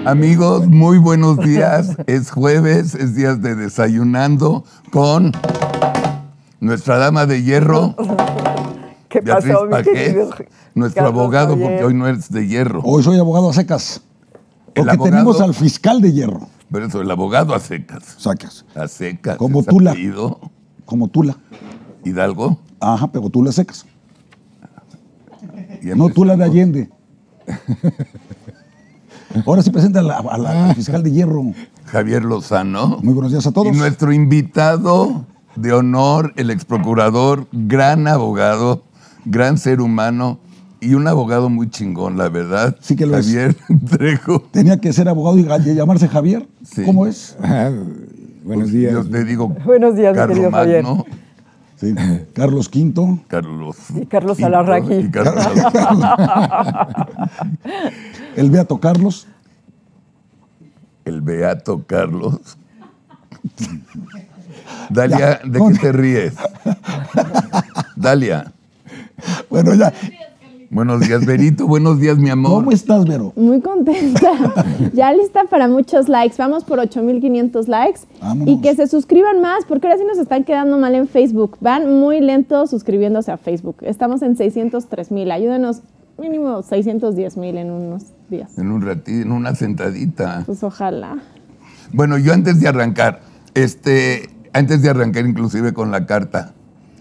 Amigos, muy buenos días. Es jueves, es días de desayunando con nuestra dama de hierro. ¿Qué pasó, mi querido nuestro Carlos abogado, Javier? porque hoy no eres de hierro. Hoy soy abogado a secas. Porque abogado- tenemos al fiscal de hierro. Pero eso, el abogado a secas. Sacas. A secas. Como es Tula. apellido. Como Tula. Hidalgo. Ajá, pero Tula secas. Y No Tula de empezamos. Allende. Ahora sí presenta al fiscal de hierro. Javier Lozano. Muy buenos días a todos. Y nuestro invitado de honor, el exprocurador, gran abogado, gran ser humano y un abogado muy chingón, la verdad. Sí que lo es. Javier Trejo. Tenía que ser abogado y llamarse Javier. Sí. ¿Cómo es? Buenos días. Yo te digo, Buenos días, mi querido Javier. Magno, Sí. Carlos V. Carlos. Y Carlos Quinto, Alarraqui. y Carlos El Beato Carlos. el Beato Carlos. Dalia, Ya, ¿de ¿cómo? qué te ríes? Dalia. Bueno, ya. Buenos días, Berito. Buenos días, mi amor. ¿Cómo estás, Vero? Muy contenta. Ya lista para muchos likes. Vamos por 8,500 likes. Vámonos. Y que se suscriban más, porque ahora sí nos están quedando mal en Facebook. Van muy lentos suscribiéndose a Facebook. Estamos en 603,000. Ayúdenos mínimo 610,000 en unos días. En un ratito, en una sentadita. Pues ojalá. Bueno, yo antes de arrancar inclusive con la carta,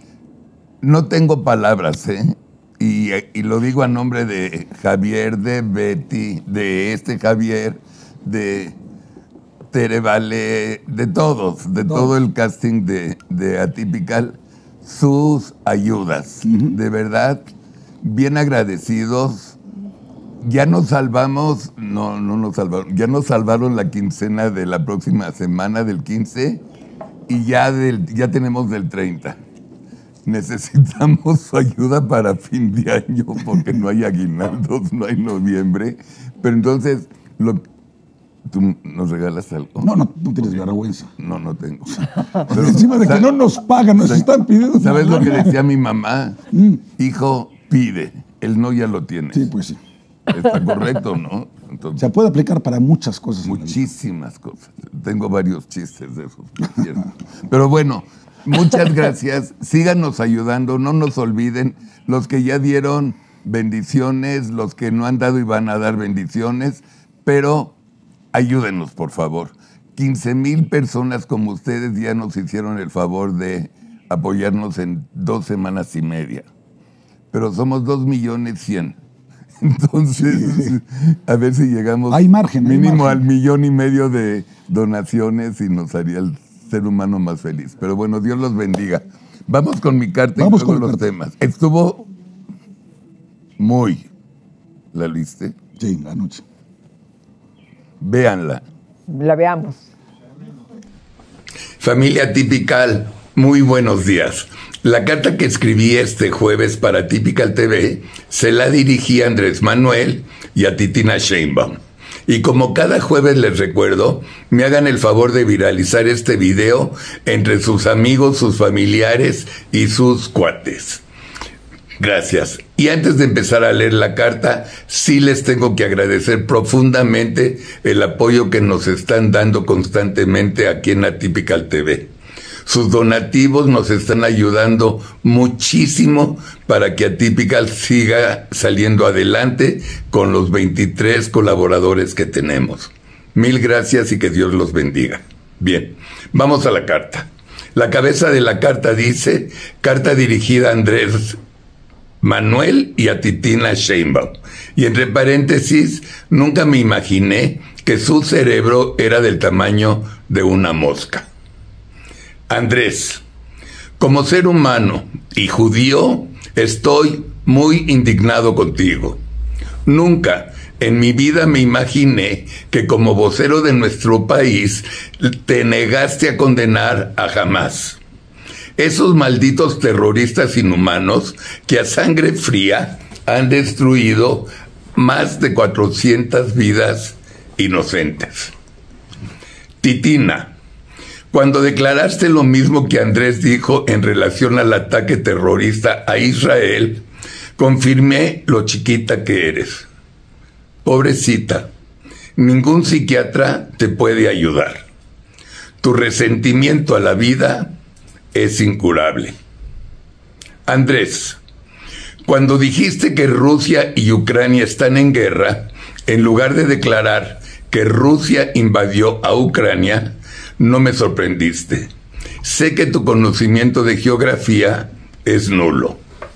no tengo palabras, ¿eh? Y lo digo a nombre de Javier, de Betty, de Javier, de Tere Vale, de todos, de todo el casting de Atypical, sus ayudas. De verdad, bien agradecidos. Ya nos salvamos, no nos salvaron, ya nos salvaron la quincena de la próxima semana, del 15, y ya tenemos del 30. Necesitamos su ayuda para fin de año porque no hay aguinaldos, no hay noviembre. Pero entonces, ¿tú nos regalas algo? No tienes vergüenza. No tengo. Pero encima de que no nos pagan, nos están pidiendo. ¿Sabes lo que decía mi mamá? Hijo, pide. El no ya lo tienes. Sí, pues sí. Está correcto, ¿no? Entonces, Se puede aplicar para muchas cosas. muchísimas cosas. Tengo varios chistes de esos, por cierto. Pero bueno, muchas gracias. Síganos ayudando, no nos olviden. Los que ya dieron bendiciones, los que no han dado y van a dar bendiciones, pero ayúdenos, por favor. 15,000 personas como ustedes ya nos hicieron el favor de apoyarnos en 2 semanas y media. Pero somos 2,100,000. Entonces, a ver si llegamos Hay margen, hay mínimo margen. al 1,500,000 de donaciones y nos haría el ser humano más feliz. Pero bueno, Dios los bendiga. Vamos con mi carta Vamos y luego con la los carta. temas. Estuvo muy... ¿La viste? Sí, la noche. Véanla. La veamos. Familia Atypical, muy buenos días. La carta que escribí este jueves para Atypical TV se la dirigí a Andrés Manuel y a Titina Sheinbaum. Y como cada jueves les recuerdo, me hagan el favor de viralizar este video entre sus amigos, sus familiares y sus cuates. Gracias. Y antes de empezar a leer la carta, sí les tengo que agradecer profundamente el apoyo que nos están dando constantemente aquí en Atypical TV. Sus donativos nos están ayudando muchísimo para que Atypical siga saliendo adelante con los 23 colaboradores que tenemos. Mil gracias y que Dios los bendiga. Bien, vamos a la carta. La cabeza de la carta dice, carta dirigida a Andrés Manuel y a Titina Sheinbaum. Y entre paréntesis, nunca me imaginé que su cerebro era del tamaño de una mosca. Andrés, como ser humano y judío, estoy muy indignado contigo. Nunca en mi vida me imaginé que como vocero de nuestro país te negaste a condenar a Hamás. Esos malditos terroristas inhumanos que a sangre fría han destruido más de 400 vidas inocentes. Titina, cuando declaraste lo mismo que Andrés dijo en relación al ataque terrorista a Israel, confirmé lo chiquita que eres. Pobrecita, Ningún psiquiatra te puede ayudar. Tu resentimiento a la vida es incurable. Andrés, cuando dijiste que Rusia y Ucrania están en guerra, en lugar de declarar que Rusia invadió a Ucrania, no me sorprendiste. Sé que tu conocimiento de geografía es nulo.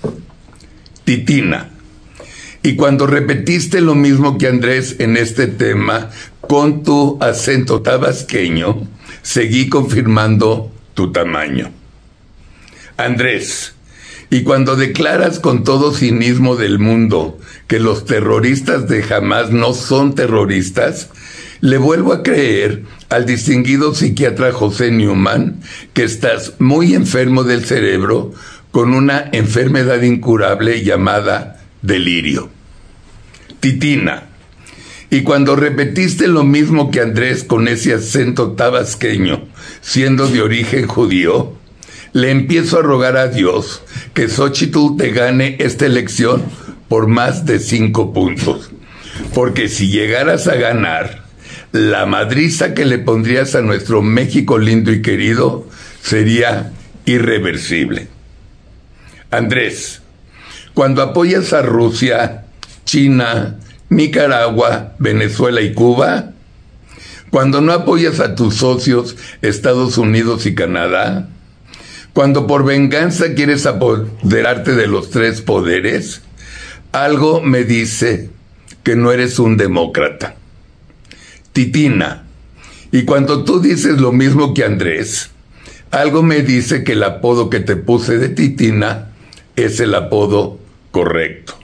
Titina, y cuando repetiste lo mismo que Andrés en este tema, con tu acento tabasqueño, seguí confirmando tu tamaño. Andrés, y cuando declaras con todo cinismo del mundo que los terroristas de Hamás no son terroristas, le vuelvo a creer al distinguido psiquiatra José Newman que estás muy enfermo del cerebro con una enfermedad incurable llamada delirio. Titina, y cuando repetiste lo mismo que Andrés con ese acento tabasqueño, siendo de origen judío, le empiezo a rogar a Dios que Xochitl te gane esta elección por más de 5 puntos. Porque si llegaras a ganar, la madriza que le pondrías a nuestro México lindo y querido sería irreversible. Andrés, cuando apoyas a Rusia, China, Nicaragua, Venezuela y Cuba, cuando no apoyas a tus socios Estados Unidos y Canadá, cuando por venganza quieres apoderarte de los 3 poderes, algo me dice que no eres un demócrata. Titina, y cuando tú dices lo mismo que Andrés, algo me dice que el apodo que te puse de Titina es el apodo correcto.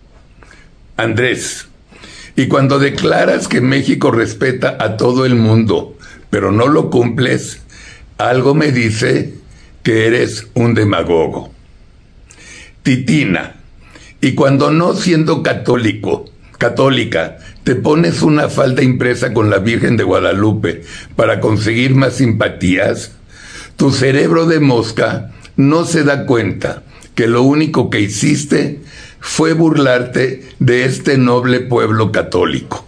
Andrés, y cuando declaras que México respeta a todo el mundo, pero no lo cumples, algo me dice que eres un demagogo. Titina, y cuando no siendo católica, te pones una falda impresa con la Virgen de Guadalupe para conseguir más simpatías, tu cerebro de mosca no se da cuenta que lo único que hiciste fue burlarte de este noble pueblo católico.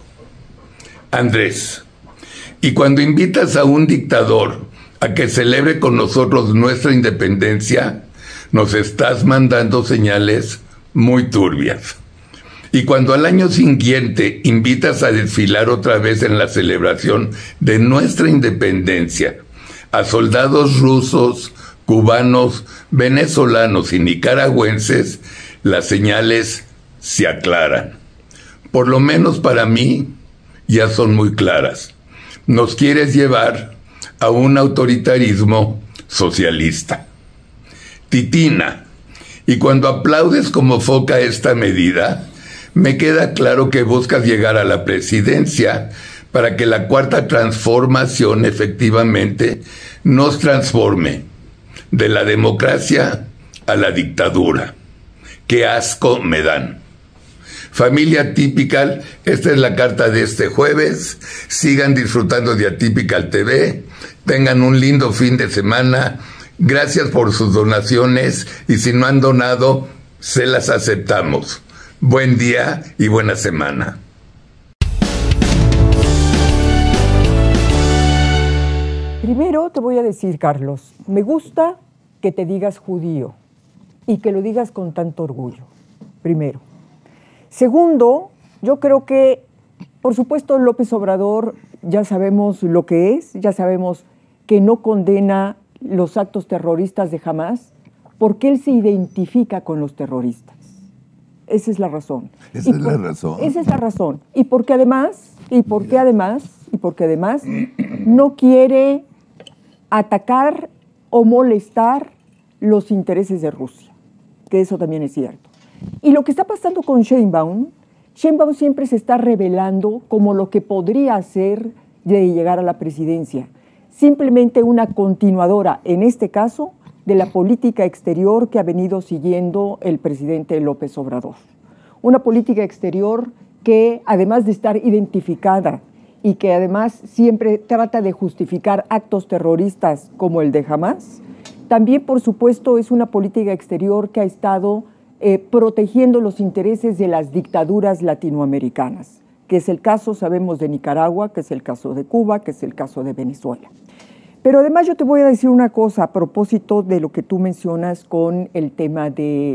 Andrés, y cuando invitas a un dictador a que celebre con nosotros nuestra independencia, nos estás mandando señales muy turbias. Y cuando al año siguiente invitas a desfilar otra vez en la celebración de nuestra independencia a soldados rusos, cubanos, venezolanos y nicaragüenses, las señales se aclaran. Por lo menos para mí ya son muy claras. Nos quieres llevar a un autoritarismo socialista. Titina, y cuando aplaudes como foca esta medida, me queda claro que buscas llegar a la presidencia para que la cuarta transformación efectivamente nos transforme de la democracia a la dictadura. ¡Qué asco me dan! Familia Atypical, esta es la carta de este jueves. Sigan disfrutando de Atypical TV. Tengan un lindo fin de semana. Gracias por sus donaciones y si no han donado, se las aceptamos. Buen día y buena semana. Primero te voy a decir, Carlos, me gusta que te digas judío y que lo digas con tanto orgullo. Primero. Segundo, yo creo que, por supuesto, López Obrador ya sabemos lo que es, ya sabemos que no condena los actos terroristas de Hamás porque él se identifica con los terroristas. Esa es la razón. Esa es la razón. Esa es la razón. Y porque además no quiere atacar o molestar los intereses de Rusia, que eso también es cierto. Y lo que está pasando con Sheinbaum siempre se está revelando como lo que podría hacer de llegar a la presidencia. Simplemente una continuadora, en este caso, de la política exterior que ha venido siguiendo el presidente López Obrador. Una política exterior que, además de estar identificada y que además siempre trata de justificar actos terroristas como el de Hamás, también, por supuesto, es una política exterior que ha estado protegiendo los intereses de las dictaduras latinoamericanas, que es el caso, sabemos, de Nicaragua, que es el caso de Cuba, que es el caso de Venezuela. Pero además yo te voy a decir una cosa a propósito de lo que tú mencionas con el tema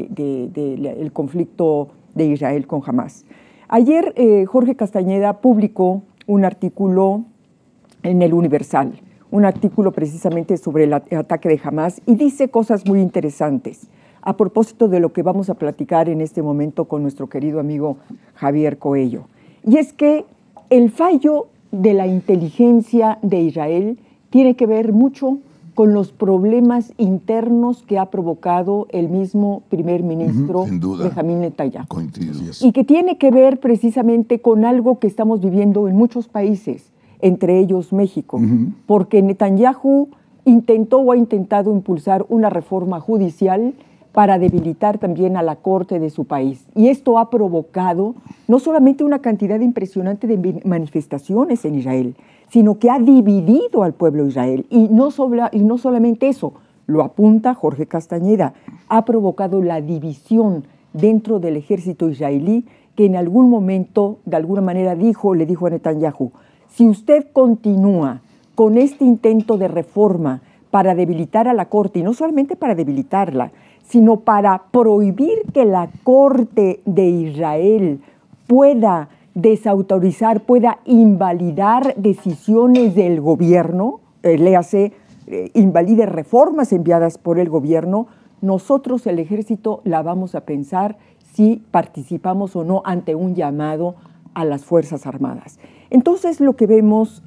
del conflicto de Israel con Hamás. Ayer Jorge Castañeda publicó un artículo en El Universal, un artículo precisamente sobre el ataque de Hamás, y dice cosas muy interesantes a propósito de lo que vamos a platicar en este momento con nuestro querido amigo Javier Coello. Y es que el fallo de la inteligencia de Israel tiene que ver mucho con los problemas internos que ha provocado el mismo primer ministro Benjamín Netanyahu. Y que tiene que ver precisamente con algo que estamos viviendo en muchos países, entre ellos México, porque Netanyahu intentó o ha intentado impulsar una reforma judicial para debilitar también a la corte de su país. Y esto ha provocado no solamente una cantidad impresionante de manifestaciones en Israel, sino que ha dividido al pueblo de Israel. Y no solamente eso, lo apunta Jorge Castañeda, ha provocado la división dentro del ejército israelí, que en algún momento, de alguna manera, le dijo a Netanyahu, si usted continúa con este intento de reforma para debilitar a la corte, y no solamente para debilitarla, sino para prohibir que la corte de Israel pueda desautorizar, pueda invalidar decisiones del gobierno, léase, invalide reformas enviadas por el gobierno, nosotros, el ejército, la vamos a pensar si participamos o no ante un llamado a las Fuerzas Armadas. Entonces, lo que vemos,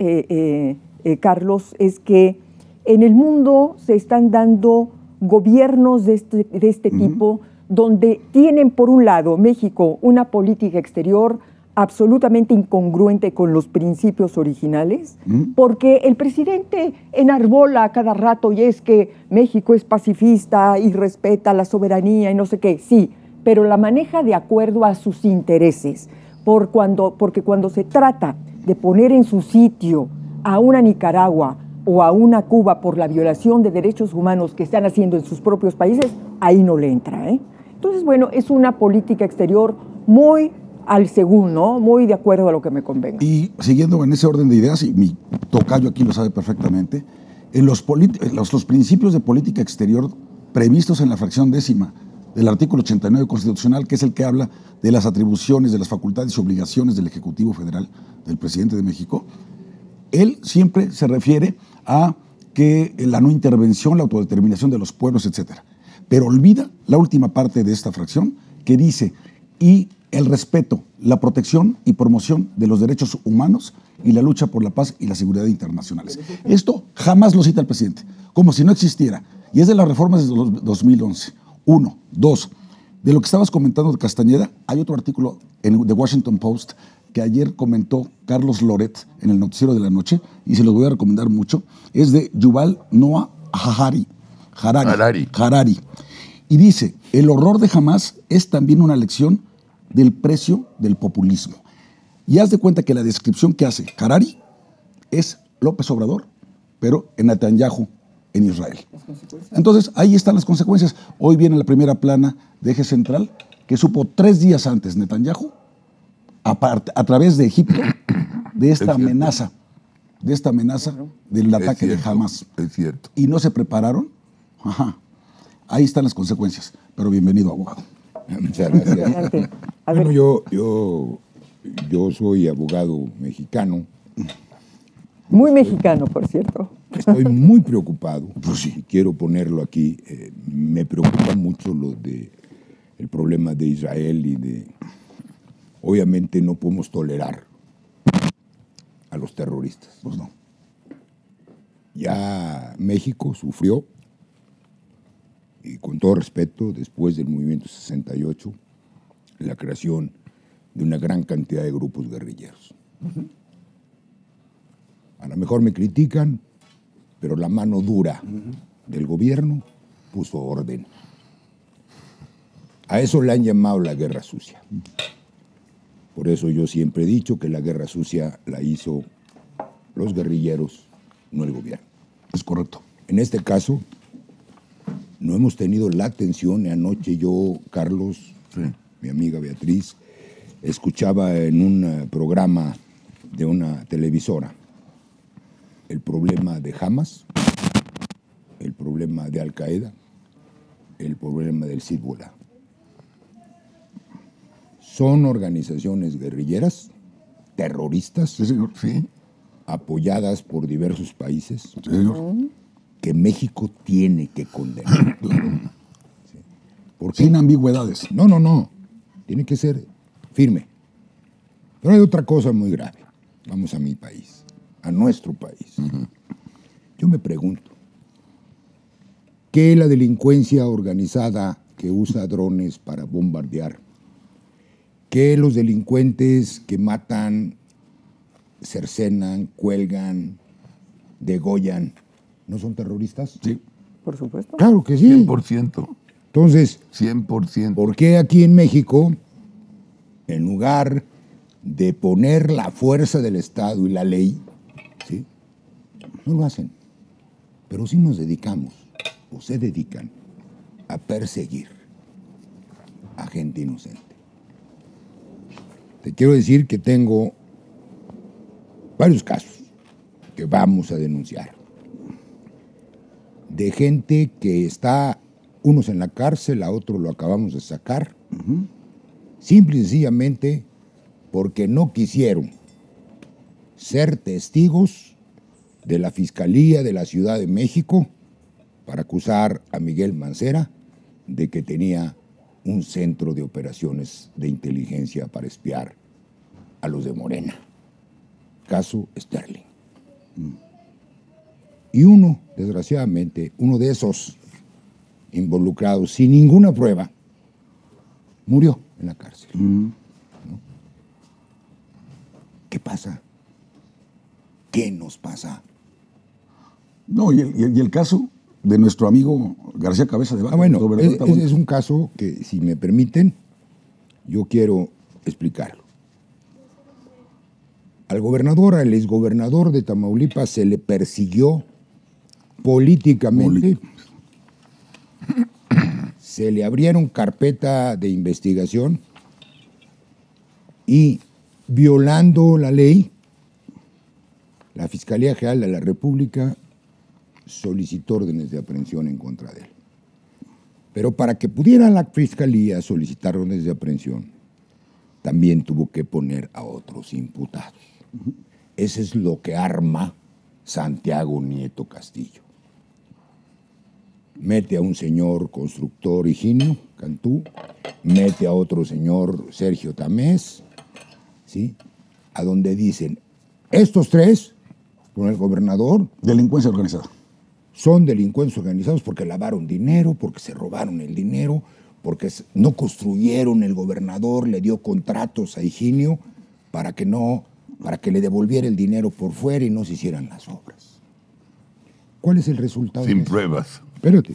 Carlos, es que en el mundo se están dando gobiernos de este tipo, donde tienen, por un lado, México, una política exterior absolutamente incongruente con los principios originales, porque el presidente enarbola a cada rato, y es que México es pacifista y respeta la soberanía y no sé qué, sí, pero la maneja de acuerdo a sus intereses, porque cuando se trata de poner en su sitio a una Nicaragua o a una Cuba por la violación de derechos humanos que están haciendo en sus propios países, ahí no le entra, ¿eh? Entonces, bueno, es una política exterior muy al según, ¿no? Muy de acuerdo a lo que me convenga. Y siguiendo en ese orden de ideas, y mi tocayo aquí lo sabe perfectamente, en los principios de política exterior previstos en la fracción 10ª del artículo 89 constitucional, que es el que habla de las atribuciones, de las facultades y obligaciones del Ejecutivo Federal, del presidente de México, él siempre se refiere a que la no intervención, la autodeterminación de los pueblos, etcétera. Pero olvida la última parte de esta fracción que dice, y el respeto, la protección y promoción de los derechos humanos y la lucha por la paz y la seguridad internacionales. Esto jamás lo cita el presidente, como si no existiera. Y es de las reformas de 2011. 1. 2. De lo que estabas comentando de Castañeda, hay otro artículo en The Washington Post que ayer comentó Carlos Loret en el noticiero de la noche, y se los voy a recomendar mucho. Es de Yuval Noah Harari. Y dice, el horror de Hamás es también una lección del precio del populismo. Y haz de cuenta que la descripción que hace Harari es López Obrador, pero en Netanyahu, en Israel. Entonces, ahí están las consecuencias. Hoy viene la primera plana de Eje Central, que supo 3 días antes Netanyahu, a través de Egipto, de esta amenaza del ataque de Hamás. Es cierto. Y no se prepararon. Ajá. Ahí están las consecuencias. Pero bienvenido, abogado. Muchas gracias. Bueno, yo soy abogado mexicano. Muy mexicano, por cierto. Estoy muy preocupado, y quiero ponerlo aquí. Me preocupa mucho el problema de Israel y obviamente no podemos tolerar a los terroristas. Pues no. Ya México sufrió, y con todo respeto, después del movimiento 68, la creación de una gran cantidad de grupos guerrilleros. A lo mejor me critican, pero la mano dura del gobierno puso orden. A eso le han llamado la guerra sucia. Por eso yo siempre he dicho que la guerra sucia la hizo los guerrilleros, no el gobierno. Es correcto. En este caso, no hemos tenido la atención. Anoche yo, Carlos, mi amiga Beatriz, escuchaba en un programa de una televisora el problema de Hamas, el problema de Al Qaeda, el problema del Hezbollah. Son organizaciones guerrilleras, terroristas, Sí, señor. Sí, apoyadas por diversos países, sí, señor. que México tiene que condenar. Sí. ¿Por qué? Sin ambigüedades. No. Tiene que ser firme. Pero hay otra cosa muy grave. Vamos a mi país, a nuestro país. Yo me pregunto, ¿qué la delincuencia organizada que usa drones para bombardear? ¿Qué los delincuentes que matan, cercenan, cuelgan, degollan, no son terroristas? Sí. Por supuesto. Claro que sí. 100%. Entonces, 100%. ¿por qué aquí en México, en lugar de poner la fuerza del Estado y la ley, ¿sí?, no lo hacen? Pero sí nos dedicamos, o se dedican, a perseguir a gente inocente. Te quiero decir que tengo varios casos que vamos a denunciar. De gente que está, unos en la cárcel, a otros lo acabamos de sacar, simple y sencillamente porque no quisieron ser testigos de la Fiscalía de la Ciudad de México para acusar a Miguel Mancera de que tenía un centro de operaciones de inteligencia para espiar a los de Morena. Caso Sterling. Y uno, desgraciadamente, uno de esos involucrados sin ninguna prueba, murió en la cárcel. ¿No? ¿Qué pasa? ¿Qué nos pasa? No, y el caso de nuestro amigo García Cabeza de Vaca. Bueno, Roberto ese es un caso que, si me permiten, yo quiero explicarlo. Al gobernador, al exgobernador de Tamaulipas, se le persiguió políticamente. Se le abrieron carpeta de investigación y, violando la ley, la Fiscalía General de la República solicitó órdenes de aprehensión en contra de él. Pero para que pudiera la Fiscalía solicitar órdenes de aprehensión, también tuvo que poner a otros imputados. Ese es lo que arma Santiago Nieto Castillo. Mete a un señor constructor Higinio Cantú, mete a otro señor Sergio Tamés, ¿sí?, a donde dicen, estos tres, con el gobernador, Delincuencia organizada. son delincuentes organizados porque lavaron dinero, porque se robaron el dinero, porque no construyeron, el gobernador le dio contratos a Higinio para que le devolviera el dinero por fuera y no se hicieran las obras. ¿Cuál es el resultado? Sin de eso? pruebas. Espérate.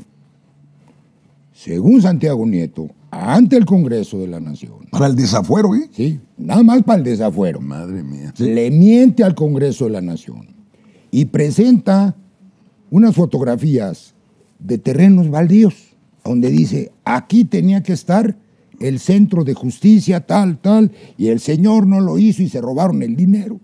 Según Santiago Nieto, ante el Congreso de la Nación, Para el desafuero, ¿eh? ¿sí?, nada más para el desafuero, Madre mía. le miente al Congreso de la Nación y presenta unas fotografías de terrenos baldíos, donde dice, aquí tenía que estar el centro de justicia, tal, y el señor no lo hizo y se robaron el dinero.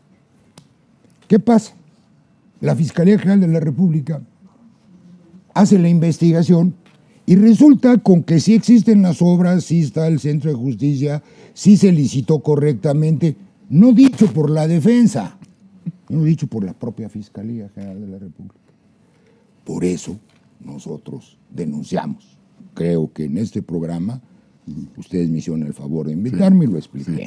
¿Qué pasa? La Fiscalía General de la República hace la investigación y resulta con que sí existen las obras, sí está el centro de justicia, sí se licitó correctamente, no dicho por la defensa, no dicho por la propia Fiscalía General de la República. Por eso nosotros denunciamos. Creo que en este programa ustedes me hicieron el favor de invitarme y lo expliqué.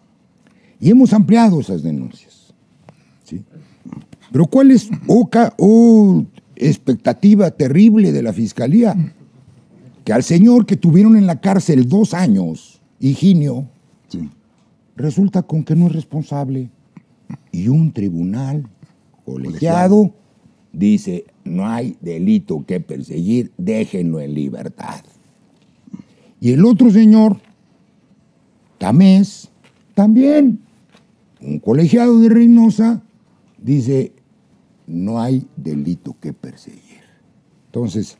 Y hemos ampliado esas denuncias, ¿sí? Pero ¿cuál es expectativa terrible de la Fiscalía? Que al señor que tuvieron en la cárcel 2 años, Higinio, Sí. resulta con que no es responsable. Y un tribunal colegiado dice, no hay delito que perseguir, déjenlo en libertad. Y el otro señor, Tamés, también, un colegiado de Reynosa, dice, no hay delito que perseguir. Entonces,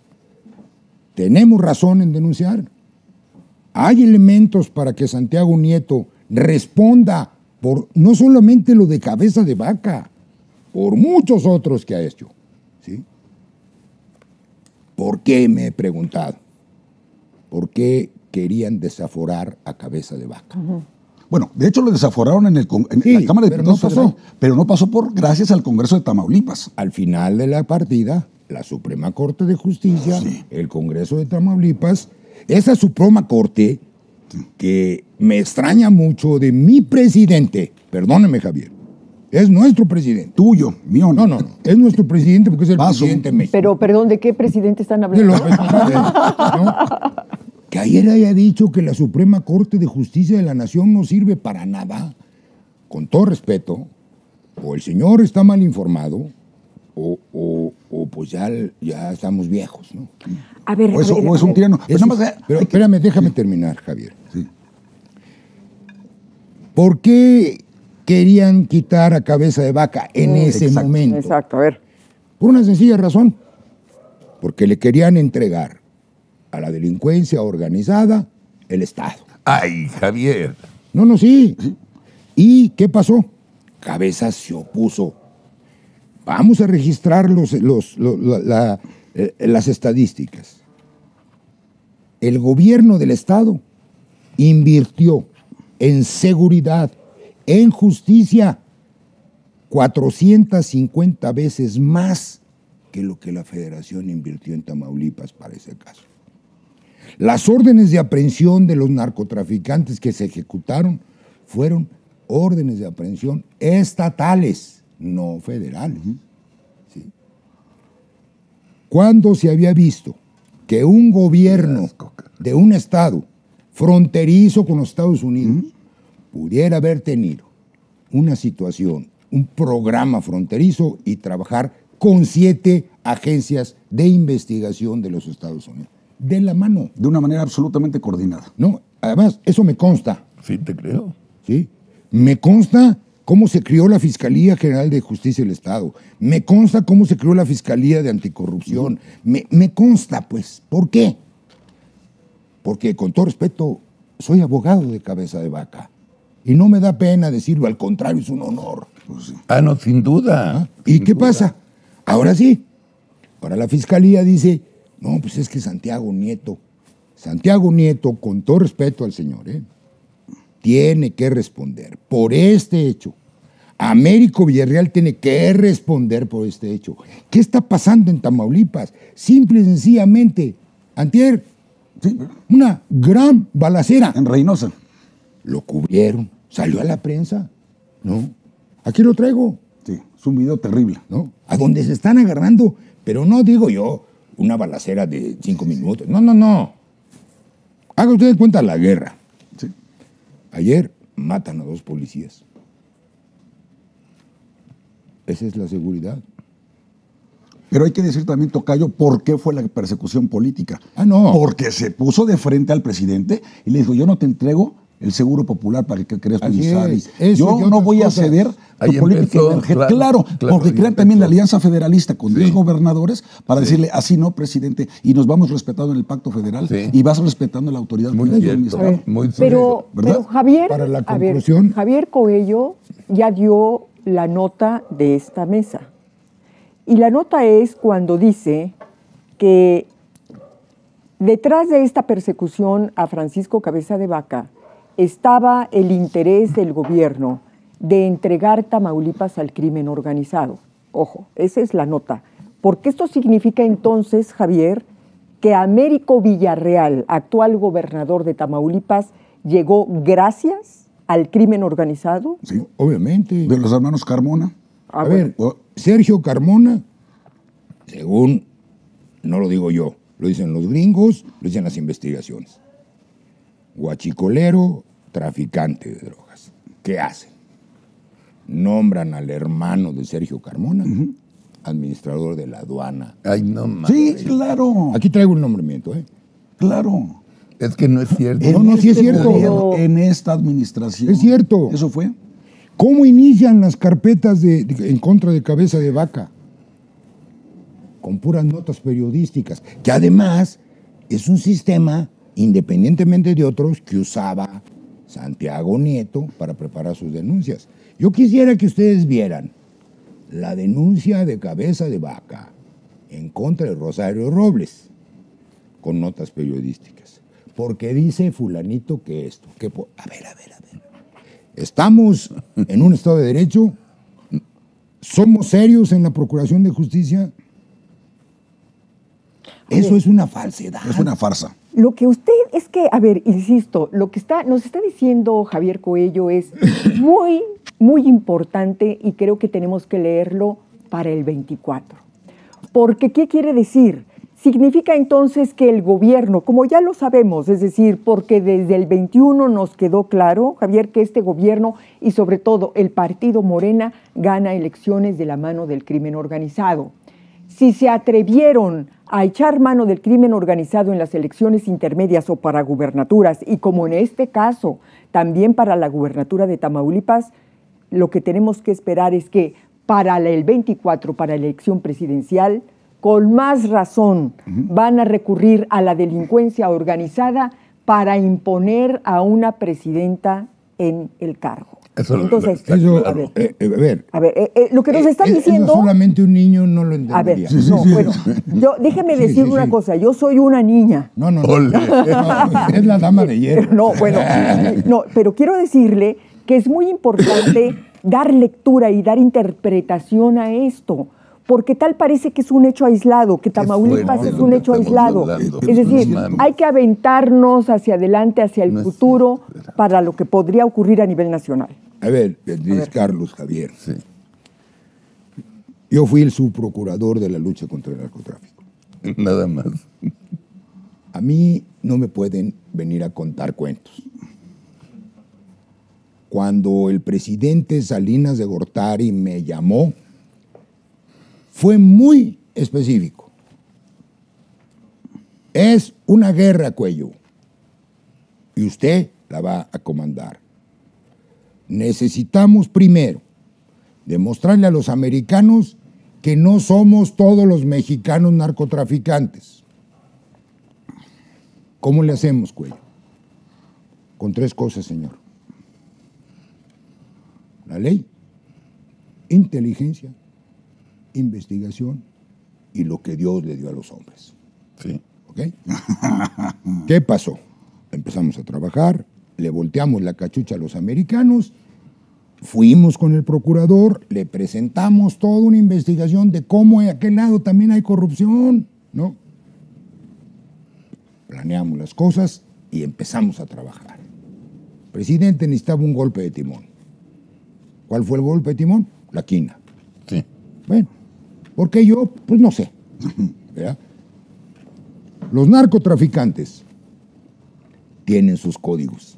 tenemos razón en denunciar. Hay elementos para que Santiago Nieto responda por no solamente lo de Cabeza de Vaca, por muchos otros que ha hecho. ¿Sí? ¿Por qué, me he preguntado? ¿Por qué querían desaforar a Cabeza de Vaca? Bueno, de hecho lo desaforaron en Sí, la Cámara de pero Diputados no pasó. Federal, pero no pasó gracias al Congreso de Tamaulipas. Al final de la partida, la Suprema Corte de Justicia, el Congreso de Tamaulipas, esa Suprema Corte que me extraña mucho de mi presidente, perdóneme, Javier, es nuestro presidente. Tuyo, mío no. No, es nuestro presidente porque es el Paso. presidente de México. Pero, perdón, ¿de qué presidente están De hablando? López Obrador, ¿no? Que ayer haya dicho que la Suprema Corte de Justicia de la Nación no sirve para nada, con todo respeto, o el señor está mal informado, o pues ya estamos viejos, ¿no? A ver, O es un a ver. tirano. Pero Eso- nada más, pero hay que- espérame, déjame terminar, Javier. Sí. ¿Por qué querían quitar a Cabeza de Vaca en ese exacto, momento? Exacto, a ver. Por una sencilla razón. Porque le querían entregar a la delincuencia organizada el Estado. Ay, Javier. No, sí. ¿Y qué pasó? Cabeza se opuso. Vamos a registrar las estadísticas. El gobierno del Estado invirtió en seguridad, en justicia, 450 veces más que lo que la Federación invirtió en Tamaulipas para ese caso. Las órdenes de aprehensión de los narcotraficantes que se ejecutaron fueron órdenes de aprehensión estatales, no federales. ¿Sí? ¿Cuándo se había visto que un gobierno de un estado fronterizo con los Estados Unidos pudiera haber tenido una situación, un programa fronterizo y trabajar con 7 agencias de investigación de los Estados Unidos? De la mano. de una manera absolutamente coordinada. No, además, eso me consta. Sí, te creo. ¿Sí? Me consta cómo se creó la Fiscalía General de Justicia del Estado. Me consta cómo se creó la Fiscalía de Anticorrupción. Me consta, pues. ¿Por qué? Porque, con todo respeto, soy abogado de Cabeza de Vaca. Y no me da pena decirlo, al contrario, es un honor. Ah, no, sin duda. ¿Y sin qué duda. pasa? Ahora sí. Ahora la Fiscalía dice, no, pues es que Santiago Nieto, con todo respeto al señor, tiene que responder por este hecho. Américo Villarreal tiene que responder por este hecho. ¿Qué está pasando en Tamaulipas? Simple y sencillamente, antier, una gran balacera. En Reynosa. Lo cubrieron, salió a la prensa, ¿no? Aquí lo traigo, Sí, es un video terrible. ¿no? A donde se están agarrando, pero no digo yo una balacera de 5 minutos. No. Haga usted de cuenta la guerra. Sí. Ayer matan a 2 policías. Esa es la seguridad. Pero hay que decir también, Tocayo, por qué fue la persecución política. Ah, no. Porque se puso de frente al presidente y le dijo, yo no te entrego el seguro popular para que creas tu Así INSABI. es. Eso y Yo no otras voy a cosas. ceder Ahí tu política empezó, energética. claro, Claro, porque ahí crean también la empezó. alianza federalista con 10 Sí. gobernadores para decirle, así no, presidente, y nos vamos respetando en el pacto federal Sí. y vas respetando la autoridad Muy política de mi cierto. estado. Muy Pero, ¿verdad? pero Javier, Para la a ver, conclusión. Javier Coello ya dio la nota de esta mesa. Y la nota es cuando dice que detrás de esta persecución a Francisco Cabeza de Vaca estaba el interés del gobierno de entregar Tamaulipas al crimen organizado. Ojo, esa es la nota. Porque esto significa entonces, Javier, que Américo Villarreal, actual gobernador de Tamaulipas, llegó gracias al crimen organizado. Sí, obviamente. De los hermanos Carmona. Ah, A bueno. ver, Sergio Carmona, según, no lo digo yo, lo dicen los gringos, lo dicen las investigaciones. Guachicolero, traficante de drogas. ¿Qué hacen? Nombran al hermano de Sergio Carmona, administrador de la aduana. Ay, no mames. Sí, claro, Aquí traigo el nombramiento, ¿eh? claro. Es que no es cierto. No, sí es cierto. gobierno, en esta administración. Es cierto. Eso fue. ¿Cómo inician las carpetas en contra de Cabeza de Vaca? Con puras notas periodísticas, que además es un sistema, independientemente de otros, que usaba Santiago Nieto para preparar sus denuncias. Yo quisiera que ustedes vieran la denuncia de Cabeza de Vaca en contra de Rosario Robles, con notas periodísticas. Porque dice fulanito que esto, que... A ver. ¿Estamos en un Estado de Derecho? ¿Somos serios en la Procuración de Justicia? Eso es una falsedad. Es una farsa. Lo que usted es que, a ver, insisto, lo que nos está diciendo Javier Coello es muy, muy importante y creo que tenemos que leerlo para el 24. Porque, ¿qué quiere decir? Significa entonces que el gobierno, como ya lo sabemos, es decir, porque desde el 21 nos quedó claro, Javier, que este gobierno y sobre todo el partido Morena gana elecciones de la mano del crimen organizado. Si se atrevieron a echar mano del crimen organizado en las elecciones intermedias o para gubernaturas, y como en este caso, también para la gubernatura de Tamaulipas, lo que tenemos que esperar es que para el 24, para la elección presidencial, con más razón van a recurrir a la delincuencia organizada para imponer a una presidenta en el cargo. Entonces, lo que nos están diciendo... Eso solamente un niño no lo entendería. A ver, déjeme decir una cosa. Yo soy una niña. No, es la dama de hierro. Pero quiero decirle que es muy importante dar lectura y dar interpretación a esto. Porque tal parece que es un hecho aislado, que Tamaulipas es un hecho aislado. Es decir, hay que aventarnos hacia adelante, hacia el futuro, para lo que podría ocurrir a nivel nacional. A ver, Carlos, Javier. Sí. Yo fui el subprocurador de la lucha contra el narcotráfico. Nada más. A mí no me pueden venir a contar cuentos. Cuando el presidente Salinas de Gortari me llamó, fue muy específico. Es una guerra, Cuello, y usted la va a comandar. Necesitamos primero demostrarle a los americanos que no somos todos los mexicanos narcotraficantes. ¿Cómo le hacemos, Cuello? Con 3 cosas, señor. La ley, inteligencia, investigación y lo que Dios le dio a los hombres. Sí. ¿Ok? ¿Qué pasó? Empezamos a trabajar, le volteamos la cachucha a los americanos, fuimos con el procurador, le presentamos toda una investigación de cómo en aquel lado también hay corrupción, ¿no? Planeamos las cosas y empezamos a trabajar. El presidente necesitaba un golpe de timón. ¿Cuál fue el golpe de timón? La quina. Sí. Bueno, ¿por qué yo? Pues no sé. ¿Verdad? Los narcotraficantes tienen sus códigos.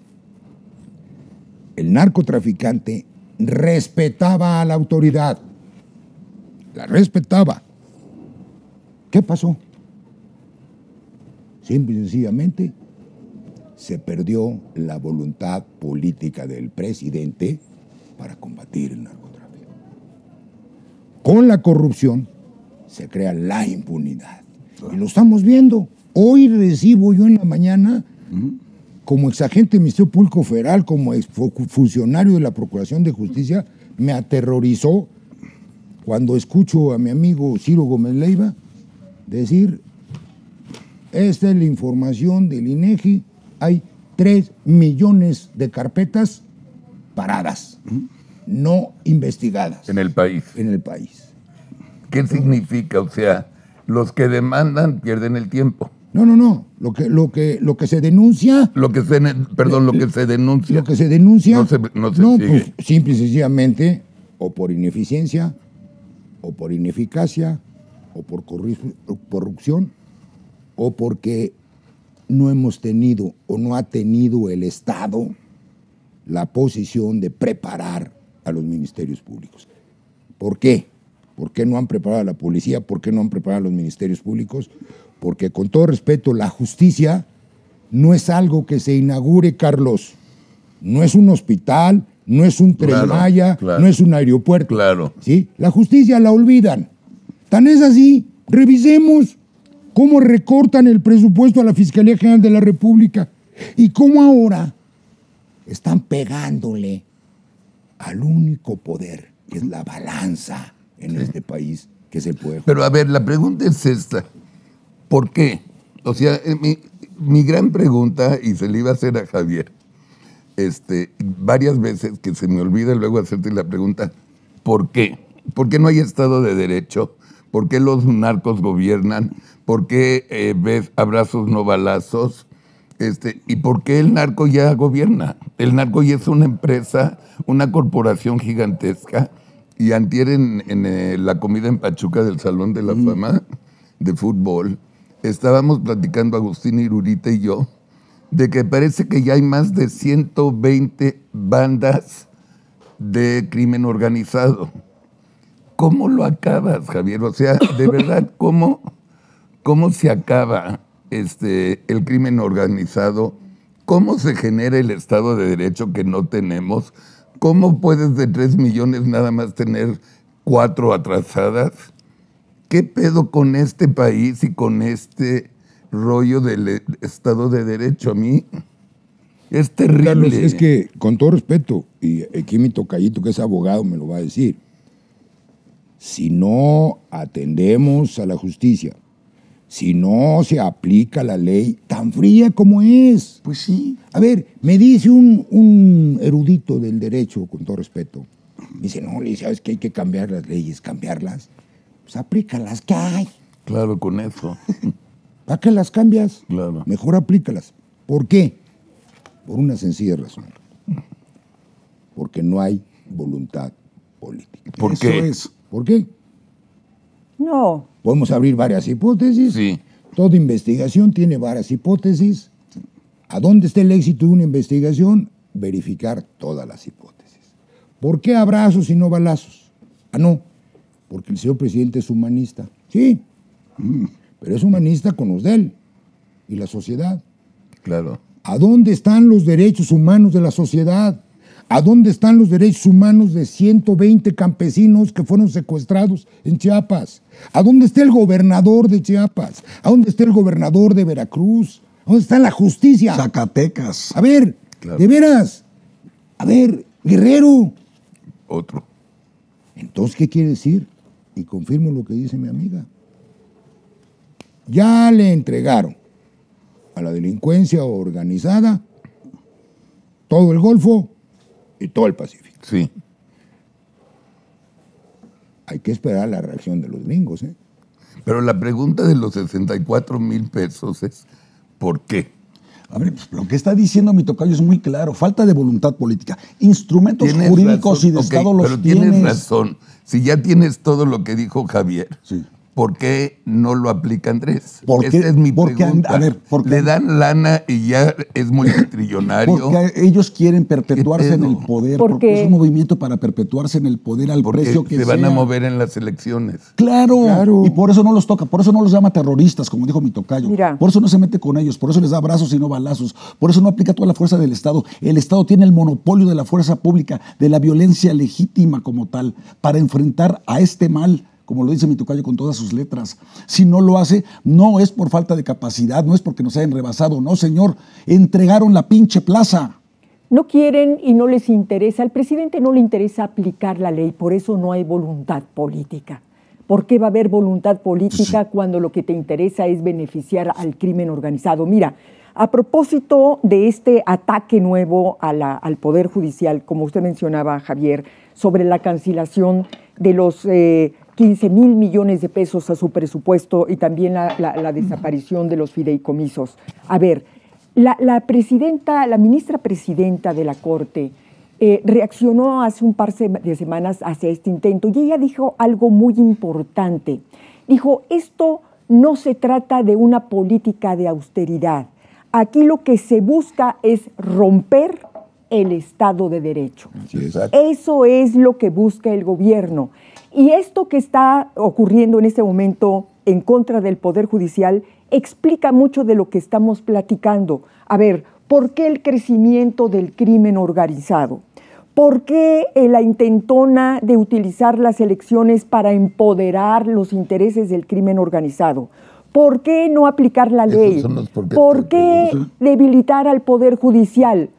El narcotraficante respetaba a la autoridad. La respetaba. ¿Qué pasó? Simple y sencillamente se perdió la voluntad política del presidente para combatir el narcotráfico. Con la corrupción se crea la impunidad. Y lo estamos viendo. Hoy recibo yo en la mañana, como exagente del Ministerio Público Federal, como funcionario de la Procuración de Justicia, me aterrorizó cuando escucho a mi amigo Ciro Gómez Leiva decir: esta es la información del INEGI, hay 3 millones de carpetas paradas, no investigadas. En el país. En el país. ¿Qué significa? O sea, los que demandan pierden el tiempo. No. Lo que se denuncia. Lo que se denuncia. Lo que se denuncia. No se sigue. Pues, simple y sencillamente, o por ineficiencia, o por ineficacia, o por corrupción, o porque no hemos tenido o no ha tenido el Estado la posición de preparar a los ministerios públicos. ¿Por qué? ¿Por qué no han preparado a la policía? ¿Por qué no han preparado a los ministerios públicos? Porque, con todo respeto, la justicia no es algo que se inaugure, Carlos. No es un hospital, no es un Tren Maya, no es un aeropuerto. Claro. ¿Sí? La justicia la olvidan. Tan es así, revisemos cómo recortan el presupuesto a la Fiscalía General de la República y cómo ahora están pegándole al único poder, que es la balanza en este país, que es el poder. Pero a ver, la pregunta es esta. ¿Por qué? O sea, mi gran pregunta, y se le iba a hacer a Javier, varias veces que se me olvida luego hacerte la pregunta, ¿por qué? ¿Por qué no hay Estado de Derecho? ¿Por qué los narcos gobiernan? ¿Por qué ves abrazos no balazos? ¿Y por qué el narco ya gobierna? El narco ya es una empresa, una corporación gigantesca. Y antier en la comida en Pachuca del Salón de la Fama de fútbol, estábamos platicando Agustín Irurita y yo, de que parece que ya hay más de 120 bandas de crimen organizado. ¿Cómo lo acabas, Javier? O sea, de verdad, ¿cómo se acaba el crimen organizado? ¿Cómo se genera el Estado de Derecho que no tenemos? ¿Cómo puedes de 3 millones nada más tener 4 atrasadas? ¿Qué pedo con este país y con este rollo del Estado de Derecho? A mí es terrible. Carlos, es que, con todo respeto, y aquí mi tocayito, que es abogado, me lo va a decir, si no atendemos a la justicia, si no se aplica la ley tan fría como es. Pues sí. A ver, me dice un erudito del derecho, con todo respeto, me dice, no, ¿sabes que hay que cambiar las leyes? ¿Cambiarlas? Pues aplícalas, ¿qué hay? Claro, con eso. ¿Para qué las cambias? Claro. Mejor aplícalas. ¿Por qué? Por una sencilla razón. Porque no hay voluntad política. ¿Por Eso qué? es. ¿Por qué? No. Podemos abrir varias hipótesis. Sí. Toda investigación tiene varias hipótesis. ¿A dónde está el éxito de una investigación? Verificar todas las hipótesis. ¿Por qué abrazos y no balazos? Ah, no. Porque el señor presidente es humanista. Sí. Pero es humanista con los de él y la sociedad. Claro. ¿A dónde están los derechos humanos de la sociedad? ¿A dónde están los derechos humanos de 120 campesinos que fueron secuestrados en Chiapas? ¿A dónde está el gobernador de Chiapas? ¿A dónde está el gobernador de Veracruz? ¿A dónde está la justicia? Zacatecas. A ver, Claro. de veras. A ver, Guerrero. Otro. Entonces, ¿qué quiere decir? Y confirmo lo que dice mi amiga. Ya le entregaron a la delincuencia organizada todo el Golfo y todo el Pacífico. Sí. Hay que esperar la reacción de los gringos, ¿eh? Pero la pregunta de los 64,000 pesos es, ¿por qué? A ver, pues, lo que está diciendo mi tocayo es muy claro. Falta de voluntad política. Instrumentos Tienes jurídicos razón, y de ok, Estado los pero tienes. tienes razón. Si ya tienes todo lo que dijo Javier, Sí. ¿por qué no lo aplica Andrés? ¿Por qué? Esa es mi Porque, pregunta. a ver, porque- Le dan lana y ya es multitrillonario. Porque ellos quieren perpetuarse en el pedo? poder. ¿Por Porque qué? es un movimiento para perpetuarse en el poder al Porque precio que se van a sea. mover en las elecciones. Claro, Claro. y por eso no los toca, por eso no los llama terroristas, como dijo mi tocayo. Mira. Por eso no se mete con ellos, por eso les da abrazos y no balazos, por eso no aplica toda la fuerza del Estado. El Estado tiene el monopolio de la fuerza pública, de la violencia legítima como tal, para enfrentar a este mal, como lo dice mi tocayo con todas sus letras. Si no lo hace, no es por falta de capacidad, no es porque nos hayan rebasado, no señor, entregaron la pinche plaza. No quieren y no les interesa, al presidente no le interesa aplicar la ley, por eso no hay voluntad política. ¿Por qué va a haber voluntad política cuando lo que te interesa es beneficiar al crimen organizado? Mira, a propósito de este ataque nuevo al Poder Judicial, como usted mencionaba, Javier, sobre la cancelación de los 15,000 millones de pesos a su presupuesto y también la desaparición de los fideicomisos. A ver, la ministra presidenta de la Corte reaccionó hace un par de semanas hacia este intento y ella dijo algo muy importante. Dijo, esto no se trata de una política de austeridad. Aquí lo que se busca es romper el Estado de Derecho. Así es. Eso es lo que busca el gobierno. Y esto que está ocurriendo en este momento en contra del Poder Judicial explica mucho de lo que estamos platicando. A ver, ¿por qué el crecimiento del crimen organizado? ¿Por qué la intentona de utilizar las elecciones para empoderar los intereses del crimen organizado? ¿Por qué no aplicar la Esos ley? son los por qué ¿Por qué debilitar al Poder Judicial?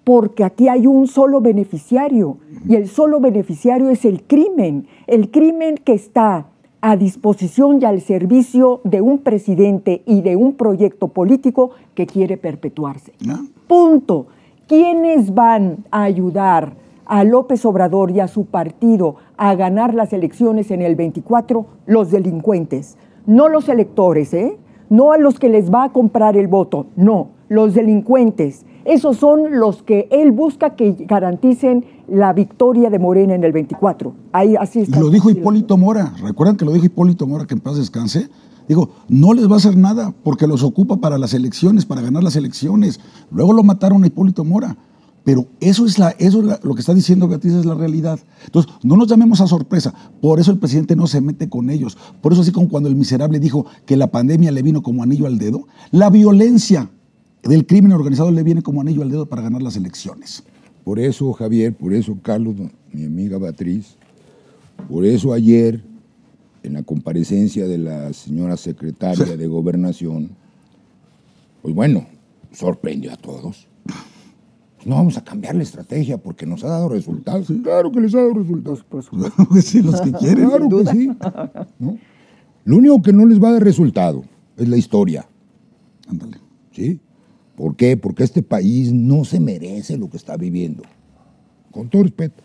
porque aquí hay un solo beneficiario, y el solo beneficiario es el crimen que está a disposición y al servicio de un presidente y de un proyecto político que quiere perpetuarse. ¿No? Punto. ¿Quiénes van a ayudar a López Obrador y a su partido a ganar las elecciones en el 24? Los delincuentes, no los electores, no a los que les va a comprar el voto, no, los delincuentes. Esos son los que él busca que garanticen la victoria de Morena en el 24. Ahí, así está. Lo dijo Hipólito Mora. ¿Recuerdan que lo dijo Hipólito Mora, que en paz descanse? Digo, no les va a hacer nada porque los ocupa para las elecciones, para ganar las elecciones. Luego lo mataron a Hipólito Mora. Pero eso es lo que está diciendo Beatriz, es la realidad. Entonces, no nos llamemos a sorpresa. Por eso el presidente no se mete con ellos. Por eso, así como cuando el miserable dijo que la pandemia le vino como anillo al dedo, la violencia del crimen organizado le viene como anillo al dedo para ganar las elecciones. Por eso, Javier, por eso, Carlos, mi amiga Beatriz, por eso ayer, en la comparecencia de la señora secretaria de Gobernación, pues bueno, sorprendió a todos. No vamos a cambiar la estrategia porque nos ha dado resultados. Sí. Claro que les ha dado resultados. Pues sí, los que quieren. Claro que sí. ¿No? Lo único que no les va a dar resultado es la historia. Ándale. ¿Sí? ¿Por qué? Porque este país no se merece lo que está viviendo. Con todo respeto.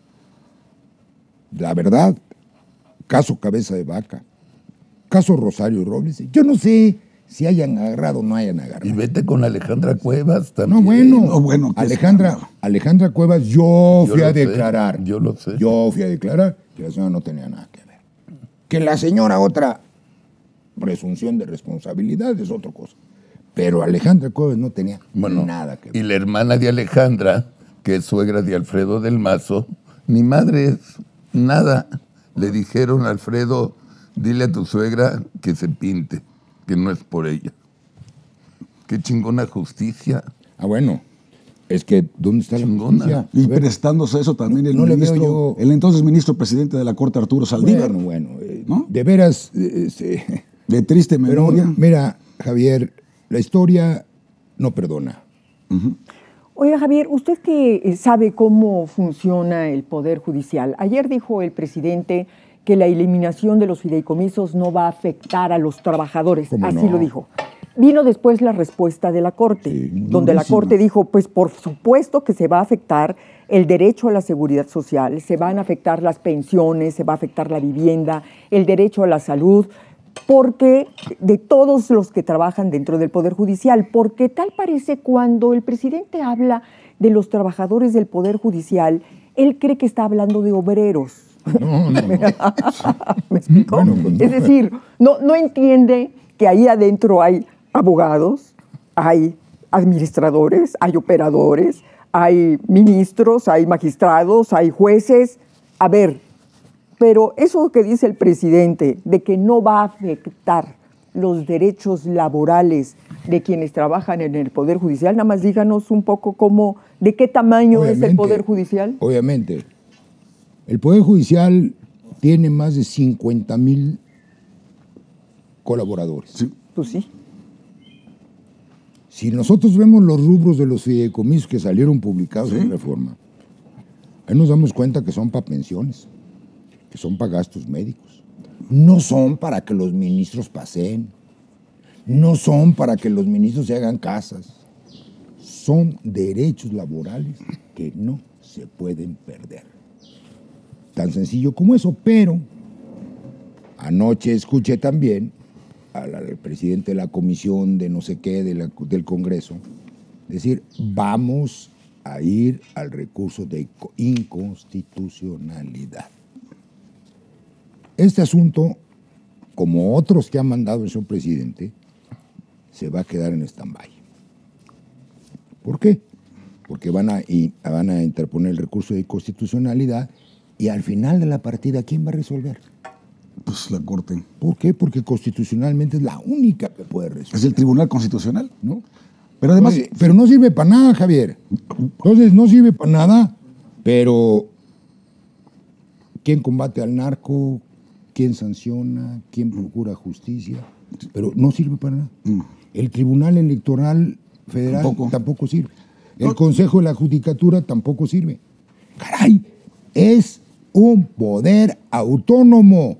La verdad, caso Cabeza de Vaca, caso Rosario Robles, yo no sé si hayan agarrado o no hayan agarrado. Y vete con Alejandra Cuevas también. No, bueno. Alejandra Cuevas, yo fui a declarar. Yo lo sé. Yo fui a declarar que la señora no tenía nada que ver. Que la señora otra presunción de responsabilidad es otra cosa. Pero Alejandra Cuevas no tenía nada que ver. Y la hermana de Alejandra, que es suegra de Alfredo del Mazo, ni madre es nada. Le dijeron a Alfredo, dile a tu suegra que se pinte, que no es por ella. Qué chingona justicia. Ah, bueno. Es que, ¿dónde está Chingona. la justicia? Y prestándose eso también el entonces ministro presidente de la Corte, Arturo Saldívar. Bueno, ¿no? De veras... de triste memoria. Pero, mira, Javier, la historia no perdona. Uh-huh. Oiga, Javier, usted que sabe cómo funciona el Poder Judicial, ayer dijo el presidente que la eliminación de los fideicomisos no va a afectar a los trabajadores, así lo dijo. Vino después la respuesta de la Corte, donde la Corte dijo, pues por supuesto que se va a afectar el derecho a la seguridad social, se van a afectar las pensiones, se va a afectar la vivienda, el derecho a la salud, porque de todos los que trabajan dentro del Poder Judicial, porque tal parece cuando el presidente habla de los trabajadores del Poder Judicial, él cree que está hablando de obreros. No. ¿Me explico? Bueno, es decir, no entiende que ahí adentro hay abogados, hay administradores, hay operadores, hay ministros, hay magistrados, hay jueces. A ver, pero eso que dice el presidente de que no va a afectar los derechos laborales de quienes trabajan en el Poder Judicial, nada más díganos un poco de qué tamaño es el Poder Judicial. Obviamente. El Poder Judicial tiene más de 50,000 colaboradores. Sí. Pues sí. Si nosotros vemos los rubros de los fideicomisos que salieron publicados en Reforma, ahí nos damos cuenta que son para pensiones, que son para gastos médicos. No son para que los ministros paseen, no son para que los ministros se hagan casas. Son derechos laborales que no se pueden perder. Tan sencillo como eso, pero anoche escuché también al presidente de la comisión de no sé qué del Congreso decir, vamos a ir al recurso de inconstitucionalidad. Este asunto, como otros que ha mandado el señor presidente, se va a quedar en stand-by. ¿Por qué? Porque van a interponer el recurso de inconstitucionalidad y al final de la partida, ¿quién va a resolver? Pues la Corte. ¿Por qué? Porque constitucionalmente es la única que puede resolver. Es el Tribunal Constitucional. ¿No? Pero además... Oye, pero no sirve para nada, Javier. Entonces, no sirve para nada, pero ¿quién combate al narco? ¿Quién sanciona? ¿Quién procura justicia? Pero no sirve para nada. El Tribunal Electoral Federal tampoco sirve. El Consejo de la Judicatura tampoco sirve. Caray, es un poder autónomo.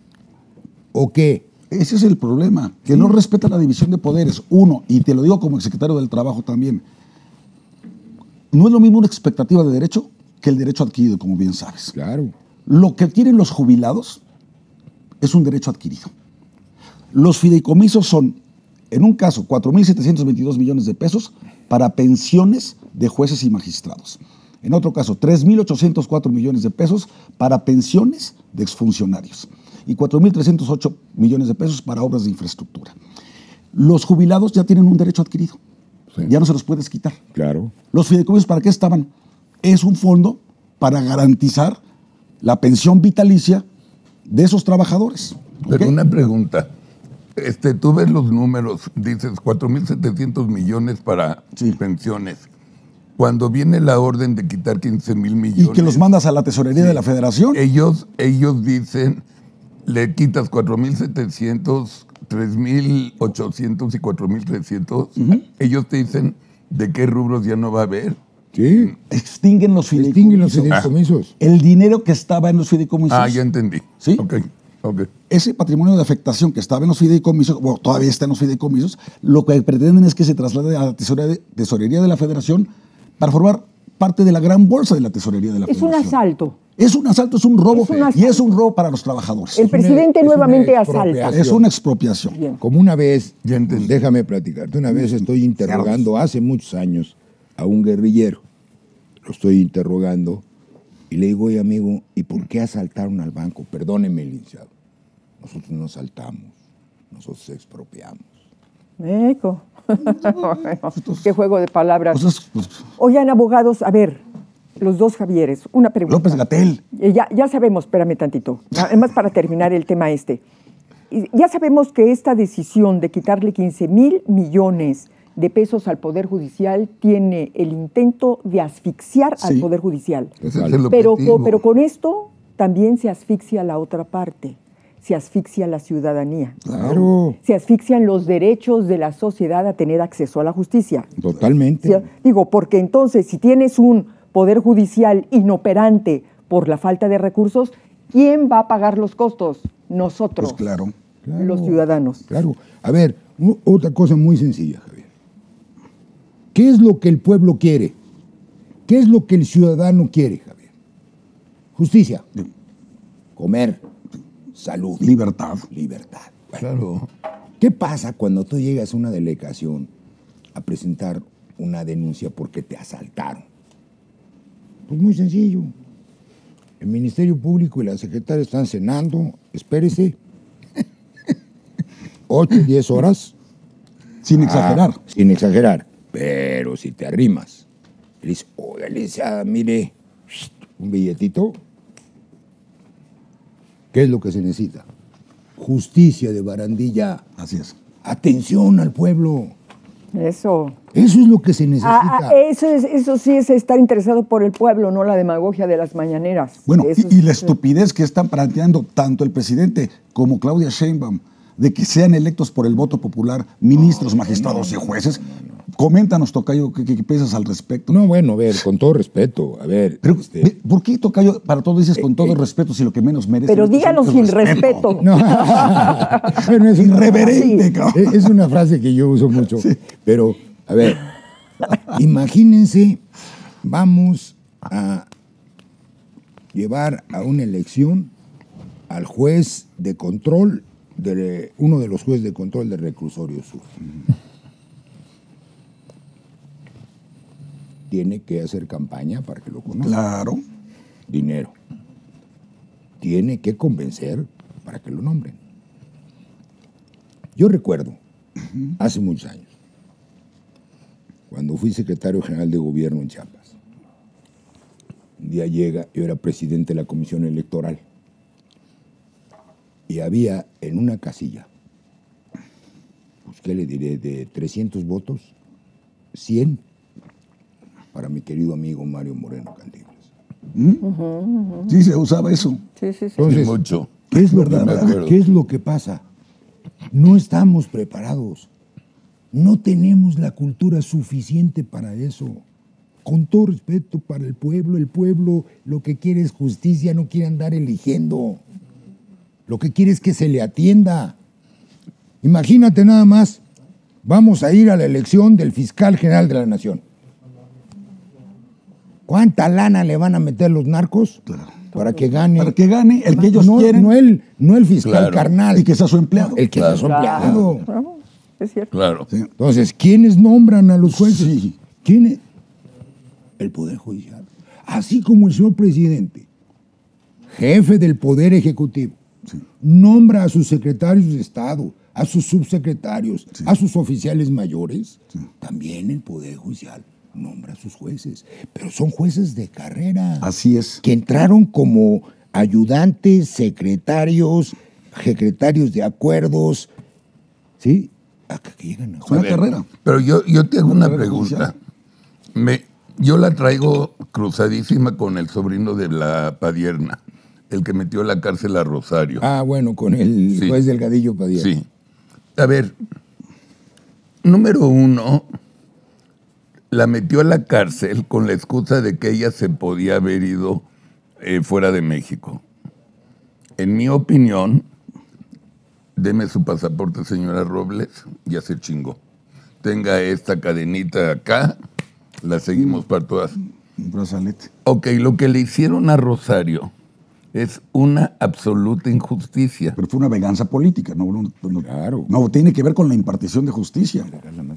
¿O qué? Ese es el problema, que no respeta la división de poderes. Uno, y te lo digo como secretario del Trabajo también, no es lo mismo una expectativa de derecho que el derecho adquirido, como bien sabes. Claro. Lo que tienen los jubilados es un derecho adquirido. Los fideicomisos son, en un caso, 4.722 millones de pesos para pensiones de jueces y magistrados. En otro caso, 3.804 millones de pesos para pensiones de exfuncionarios y 4.308 millones de pesos para obras de infraestructura. Los jubilados ya tienen un derecho adquirido. Sí. Ya no se los puedes quitar. Claro. ¿Los fideicomisos para qué estaban? Es un fondo para garantizar la pensión vitalicia de esos trabajadores. Pero ¿Okay? una pregunta. Tú ves los números, dices 4.700 millones para pensiones. Cuando viene la orden de quitar 15,000 millones... Y que los mandas a la tesorería de la Federación. Ellos dicen, le quitas 4.700, 3.800 y 4.300. Ellos te dicen de qué rubros ya no va a haber. Sí. Extinguen los fideicomisos. El dinero que estaba en los fideicomisos. Ah, ya entendí. ¿Sí? Okay. Ese patrimonio de afectación que estaba en los fideicomisos, bueno, todavía está en los fideicomisos, lo que pretenden es que se traslade a la tesorería de la Federación para formar parte de la gran bolsa de la tesorería de la Federación. Es un asalto. Es un asalto, es un robo. Y es un robo para los trabajadores. El presidente nuevamente asalta. Es una expropiación. Bien. Como una vez, déjame platicarte, una vez estoy interrogando hace muchos años a un guerrillero. Lo estoy interrogando y le digo, oye amigo, ¿y por qué asaltaron al banco? Perdóneme, licenciado. Nosotros no asaltamos, nosotros expropiamos. Eco. Qué juego de palabras. Pues, Oigan, abogados, a ver, los dos Javieres, una pregunta. López-Gatell. Ya sabemos, espérame tantito, además para terminar el tema ya sabemos que esta decisión de quitarle 15,000 millones de pesos al Poder Judicial tiene el intento de asfixiar al Poder Judicial. Pero con esto también se asfixia la otra parte. Se asfixia la ciudadanía. Claro. Se asfixian los derechos de la sociedad a tener acceso a la justicia. Totalmente. Digo, porque entonces si tienes un Poder Judicial inoperante por la falta de recursos, ¿quién va a pagar los costos? Nosotros. Pues claro. Los ciudadanos. Claro. A ver, otra cosa muy sencilla, Javier. ¿Qué es lo que el pueblo quiere? ¿Qué es lo que el ciudadano quiere, Javier? Justicia. Comer. Salud. Libertad. Libertad. Claro. ¿Qué pasa cuando tú llegas a una delegación a presentar una denuncia porque te asaltaron? Pues muy sencillo. El Ministerio Público y la secretaria están cenando. Espérese. 8, 10 horas. Sin exagerar. Sin exagerar. Pero si te arrimas, le dices, oiga, licenciada, mire, un billetito. ¿Qué es lo que se necesita? Justicia de barandilla. Así es. Atención al pueblo. Eso. Eso es lo que se necesita. Eso sí es estar interesado por el pueblo, no la demagogia de las mañaneras. Bueno, y la estupidez que están planteando tanto el presidente como Claudia Sheinbaum de que sean electos por el voto popular ministros, magistrados y jueces. Coméntanos, Tocayo, ¿qué piensas al respecto? No, bueno, a ver, con todo respeto, a ver. Pero, ¿por qué, Tocayo, para todo dices con todo respeto si lo que menos merece? Pero díganos sin respeto. No. Bueno, es irreverente, cabrón. Es una frase que yo uso mucho. Sí. Pero, a ver, imagínense, vamos a llevar a una elección al juez de control, uno de los jueces de control del Reclusorio Sur. Tiene que hacer campaña para que lo conozcan. Claro. Dinero. Tiene que convencer para que lo nombren. Yo recuerdo, hace muchos años, cuando fui secretario general de gobierno en Chiapas, un día llega, yo era presidente de la comisión electoral, y había en una casilla, pues qué le diré, de 300 votos, 100 para mi querido amigo Mario Moreno Cantinflas. Sí, se usaba eso. Sí. Entonces, mucho. ¿Qué es lo que pasa? No estamos preparados. No tenemos la cultura suficiente para eso. con todo respeto para el pueblo lo que quiere es justicia, no quiere andar eligiendo. Lo que quiere es que se le atienda. Imagínate nada más, vamos a ir a la elección del fiscal general de la nación. ¿Cuánta lana le van a meter los narcos para que gane? Para que gane el que ellos quieren. No el fiscal Claro. carnal. Y que sea su empleado. El que sea su empleado. Claro, es cierto. Claro. Sí. Entonces, ¿quiénes nombran a los jueces? Sí. ¿Quiénes? El Poder Judicial. Así como el señor presidente, jefe del Poder Ejecutivo, nombra a sus secretarios de Estado, a sus subsecretarios, a sus oficiales mayores, también el Poder Judicial nombra a sus jueces. Pero son jueces de carrera. Así es. Que entraron como ayudantes, secretarios de acuerdos, ¿sí? Hasta que llegan a Es una carrera. Pero yo te hago una carrera pregunta. Yo la traigo cruzadísima con el sobrino de la Padierna, el que metió a la cárcel a Rosario. Ah, bueno, con el Sí. juez Delgadillo Padilla. Sí. A ver, número uno, la metió a la cárcel con la excusa de que ella se podía haber ido fuera de México. En mi opinión, deme su pasaporte, señora Robles, ya se chingó. Tenga esta cadenita acá, la seguimos para todas. Un brazalete. Ok, lo que le hicieron a Rosario es una absoluta injusticia. Pero fue una venganza política. No, Claro. no tiene que ver con la impartición de justicia.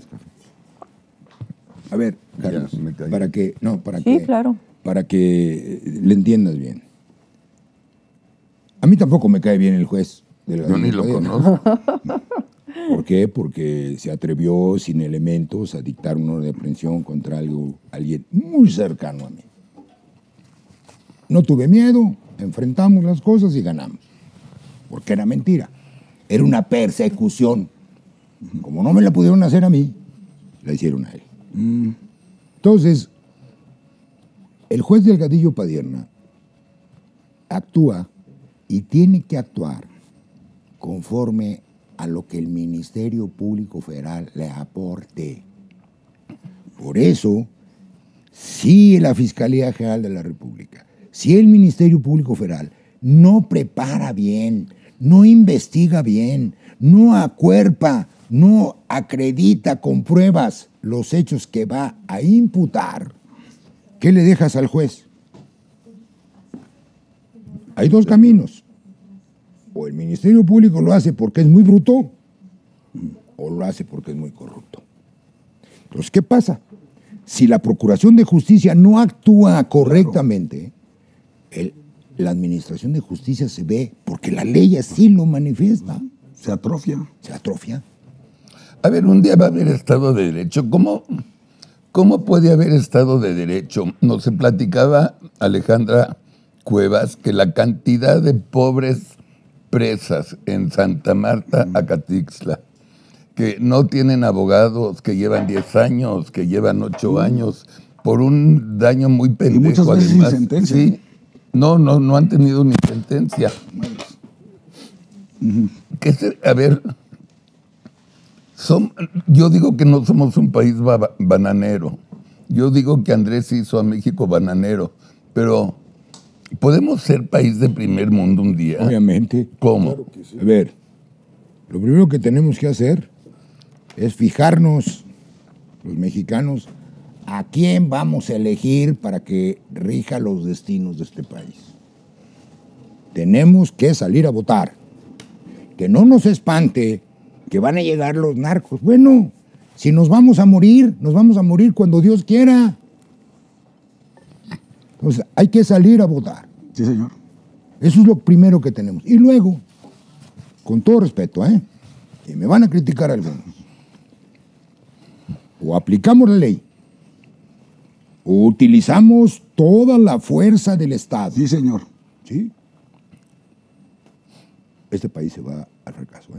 A ver, Carlos, Ya, me caí. Sí, claro. para que le entiendas bien. A mí tampoco me cae bien el juez Delgadillo Yo ni lo Padilla. conozco. ¿Por qué? Porque se atrevió sin elementos a dictar una orden de aprehensión contra alguien muy cercano a mí. No tuve miedo, enfrentamos las cosas y ganamos. Porque era mentira. Era una persecución. Como no me la pudieron hacer a mí, la hicieron a él. Entonces, el juez Delgadillo Padierna actúa y tiene que actuar conforme a lo que el Ministerio Público Federal le aporte. Por eso, si la Fiscalía General de la República, si el Ministerio Público Federal no prepara bien, no investiga bien, no acuerpa, no acredita con pruebas los hechos que va a imputar, ¿qué le dejas al juez? Hay dos caminos. O el Ministerio Público lo hace porque es muy bruto, o lo hace porque es muy corrupto. Entonces, ¿qué pasa? Si la Procuración de Justicia no actúa correctamente, la Administración de Justicia se ve, porque la ley así lo manifiesta, Se atrofia. se atrofia. A ver, un día va a haber Estado de Derecho. ¿Cómo puede haber Estado de Derecho? Nos se platicaba Alejandra Cuevas que la cantidad de pobres presas en Santa Marta, Acatixtla, que no tienen abogados, que llevan 10 años, que llevan 8 años, por un daño muy pendejo. muchas veces sin además. sentencia. Sí. No han tenido ni sentencia. A ver, yo digo que no somos un país bananero. Yo digo que Andrés hizo a México bananero, pero ¿podemos ser país de primer mundo un día? Obviamente. ¿Cómo? A ver, lo primero que tenemos que hacer es fijarnos, los mexicanos, a quién vamos a elegir para que rija los destinos de este país. Tenemos que salir a votar. Que no nos espante que van a llegar los narcos. Bueno, si nos vamos a morir cuando Dios quiera. Entonces, hay que salir a votar. Sí, señor. Eso es lo primero que tenemos. Y luego, con todo respeto, y me van a criticar algunos, o aplicamos la ley, o utilizamos toda la fuerza del Estado. Sí, señor. ¿Sí? Este país se va al fracaso.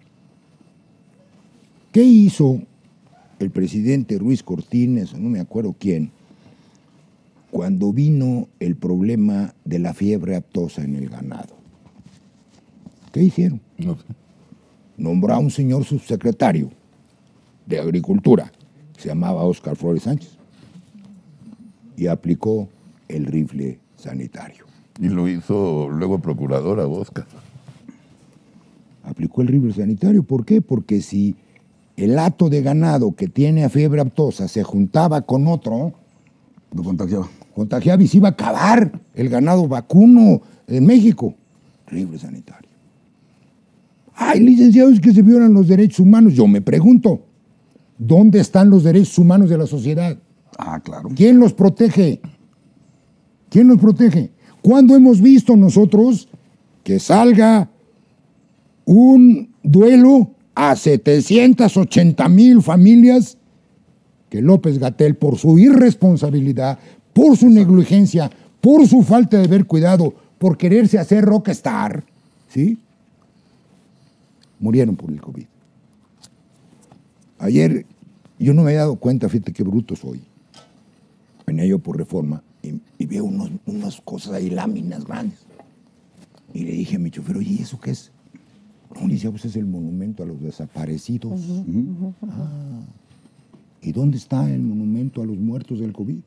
¿Qué hizo el presidente Ruiz Cortines, o no me acuerdo quién, cuando vino el problema de la fiebre aftosa en el ganado? ¿Qué hicieron? No sé. Nombró a un señor subsecretario de Agricultura, que se llamaba Óscar Flores Sánchez. y aplicó el rifle sanitario. Y lo hizo luego procuradora Bosca. Aplicó el rifle sanitario, ¿por qué? Porque si el hato de ganado que tiene fiebre aftosa se juntaba con otro, Lo contagiaba. contagiaba y se iba a acabar el ganado vacuno en México. Rifle sanitario. Hay licenciados que se violan los derechos humanos. Yo me pregunto, ¿dónde están los derechos humanos de la sociedad? Ah, claro. ¿Quién los protege? ¿Quién los protege? ¿Cuándo hemos visto nosotros que salga un duelo a 780,000 familias que López-Gatell, por su irresponsabilidad, por su negligencia, por su falta de haber cuidado, por quererse hacer rockstar, ¿sí? Murieron por el COVID. Ayer yo no me he dado cuenta, fíjate qué bruto soy. Venía yo por Reforma y veo unas cosas ahí, láminas grandes. Y le dije a mi chofer, oye, ¿y eso qué es? No, dice, pues es el monumento a los desaparecidos. Ah, ¿y dónde está el monumento a los muertos del COVID?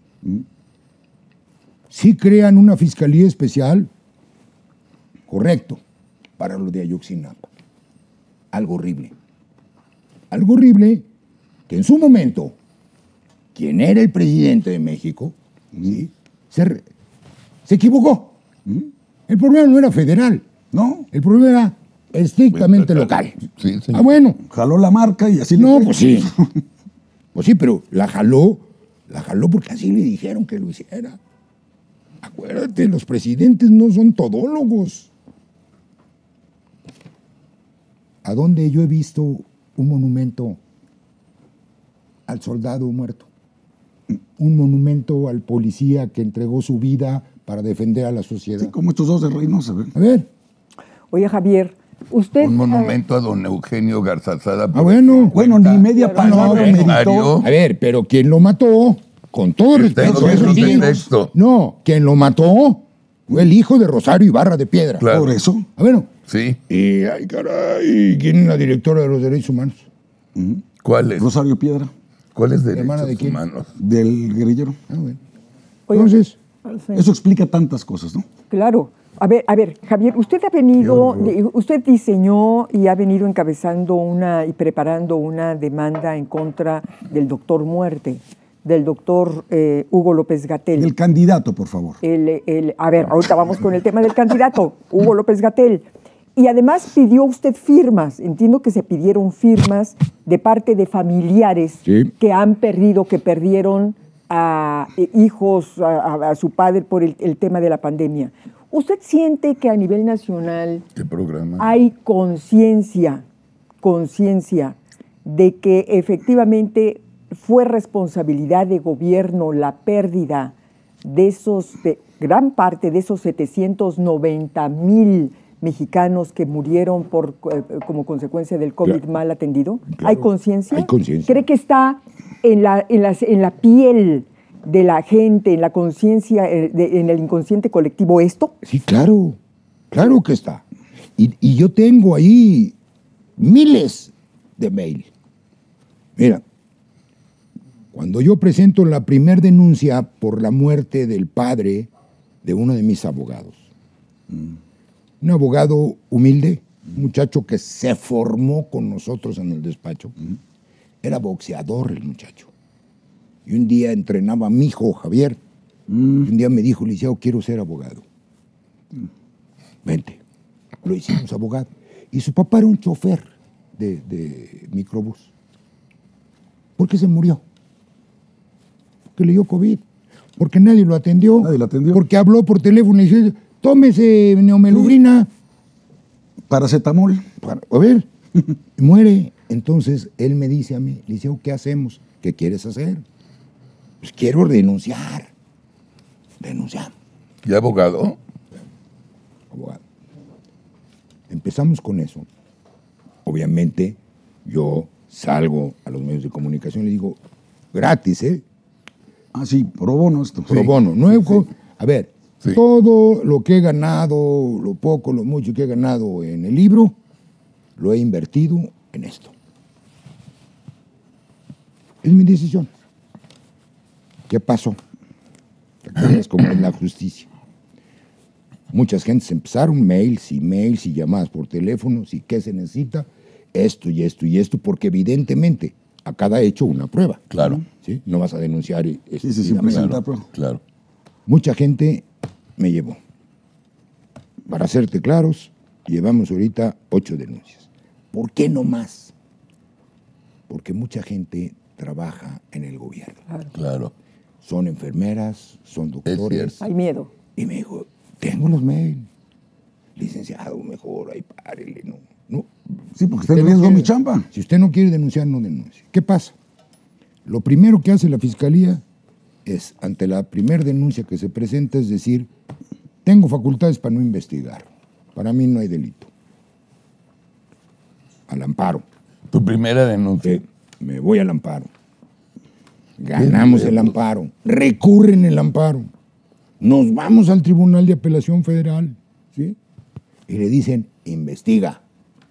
Sí crean una fiscalía especial, correcto, para lo de Ayotzinapa. Algo horrible. Algo horrible que en su momento, quien era el presidente de México, ¿sí? se equivocó. El problema no era federal, ¿No? el problema era estrictamente local. Sí, sí. Ah, bueno. Jaló la marca y así le No, fue. pues sí. Pues sí, pero la jaló porque así le dijeron que lo hiciera. Acuérdate, los presidentes no son todólogos. ¿A dónde yo he visto un monumento al soldado muerto? Un monumento al policía que entregó su vida para defender a la sociedad. Sí, como estos dos de Reynosa. ¿Ve? A ver, Oye, Javier, usted... Un monumento a don Eugenio Garzazada. bueno. Bueno, ni media palabra no, meditó. Mario. A ver, pero ¿quién lo mató? Con todo Está en respeto. los eso libros sí. de texto. No, quien lo mató fue el hijo de Rosario Ibarra de Piedra. Claro. Por eso. Ah, bueno. Sí. Y, ay, caray, ¿quién es la directora de los derechos humanos? ¿Cuáles? Rosario Piedra, ¿Cuáles ¿Hermana de derechos quién? humanos? del guerrillero. Ah, bueno. Oye, Entonces, sí. Eso explica tantas cosas, ¿no? Claro. A ver, Javier, usted ha venido, usted diseñó y ha venido encabezando y preparando una demanda en contra del doctor Muerte, del doctor Hugo López-Gatell. El candidato, por favor. A ver, ahorita vamos con el tema del candidato, Hugo López-Gatell. Y además pidió usted firmas, entiendo que se pidieron firmas de parte de familiares Sí. que perdieron a hijos, a su padre por el tema de la pandemia. ¿Usted siente que a nivel nacional ¿Qué programa? hay conciencia de que efectivamente fue responsabilidad de gobierno la pérdida de gran parte de esos 790,000 mexicanos que murieron como consecuencia del COVID Claro. mal atendido? Claro. ¿Hay conciencia? Hay conciencia. ¿Cree que está en la piel de la gente, en la conciencia, en el inconsciente colectivo esto? sí, claro que está. Y yo tengo ahí miles de mails. Mira, cuando yo presento la primer denuncia por la muerte del padre de uno de mis abogados, un abogado humilde, un muchacho que se formó con nosotros en el despacho, era boxeador el muchacho. Y un día entrenaba a mi hijo, Javier, y un día me dijo, licenciado, quiero ser abogado. Vente. Lo hicimos abogado. Y su papá era un chofer de microbús. ¿Por qué se murió? Porque le dio COVID. Porque nadie lo atendió. Nadie lo atendió. Porque habló por teléfono y dijo, tómese neomelubrina. Paracetamol. A ver, y muere. Entonces él me dice a mí, licenciado, ¿qué hacemos? ¿Qué quieres hacer? Pues quiero denunciar. Denunciamos. ¿Y abogado? Abogado. Empezamos con eso. Obviamente, yo salgo a los medios de comunicación y le digo, gratis, ¿eh? Ah, sí, pro bono esto. Pro bono. No he a ver, Sí. todo lo que he ganado, lo poco, lo mucho que he ganado en el libro, lo he invertido en esto. Es mi decisión. ¿Qué pasó? Es como es la justicia. Muchas gentes empezaron mails y llamadas por teléfono, y qué se necesita, esto y esto y esto, porque evidentemente a cada hecho una prueba. Claro. ¿Sí? No vas a denunciar. Sí, presentar prueba. Claro. Mucha gente me llevó. Para serte claros, llevamos ahorita 8 denuncias. ¿Por qué no más? Porque mucha gente trabaja en el gobierno. Claro. Son enfermeras, son doctores. Hay miedo. Y me dijo, tengo los mails. Licenciado, mejor, ahí párele, no. Sí, porque está en riesgo mi chamba. Si usted no quiere denunciar, no denuncie. ¿Qué pasa? Lo primero que hace la Fiscalía es, ante la primera denuncia que se presenta, es decir, tengo facultades para no investigar. Para mí no hay delito. Al amparo. Tu primera denuncia. Me voy al amparo. Ganamos el amparo. Recurren el amparo. Nos vamos al Tribunal de Apelación Federal. ¿Sí? Y le dicen, investiga.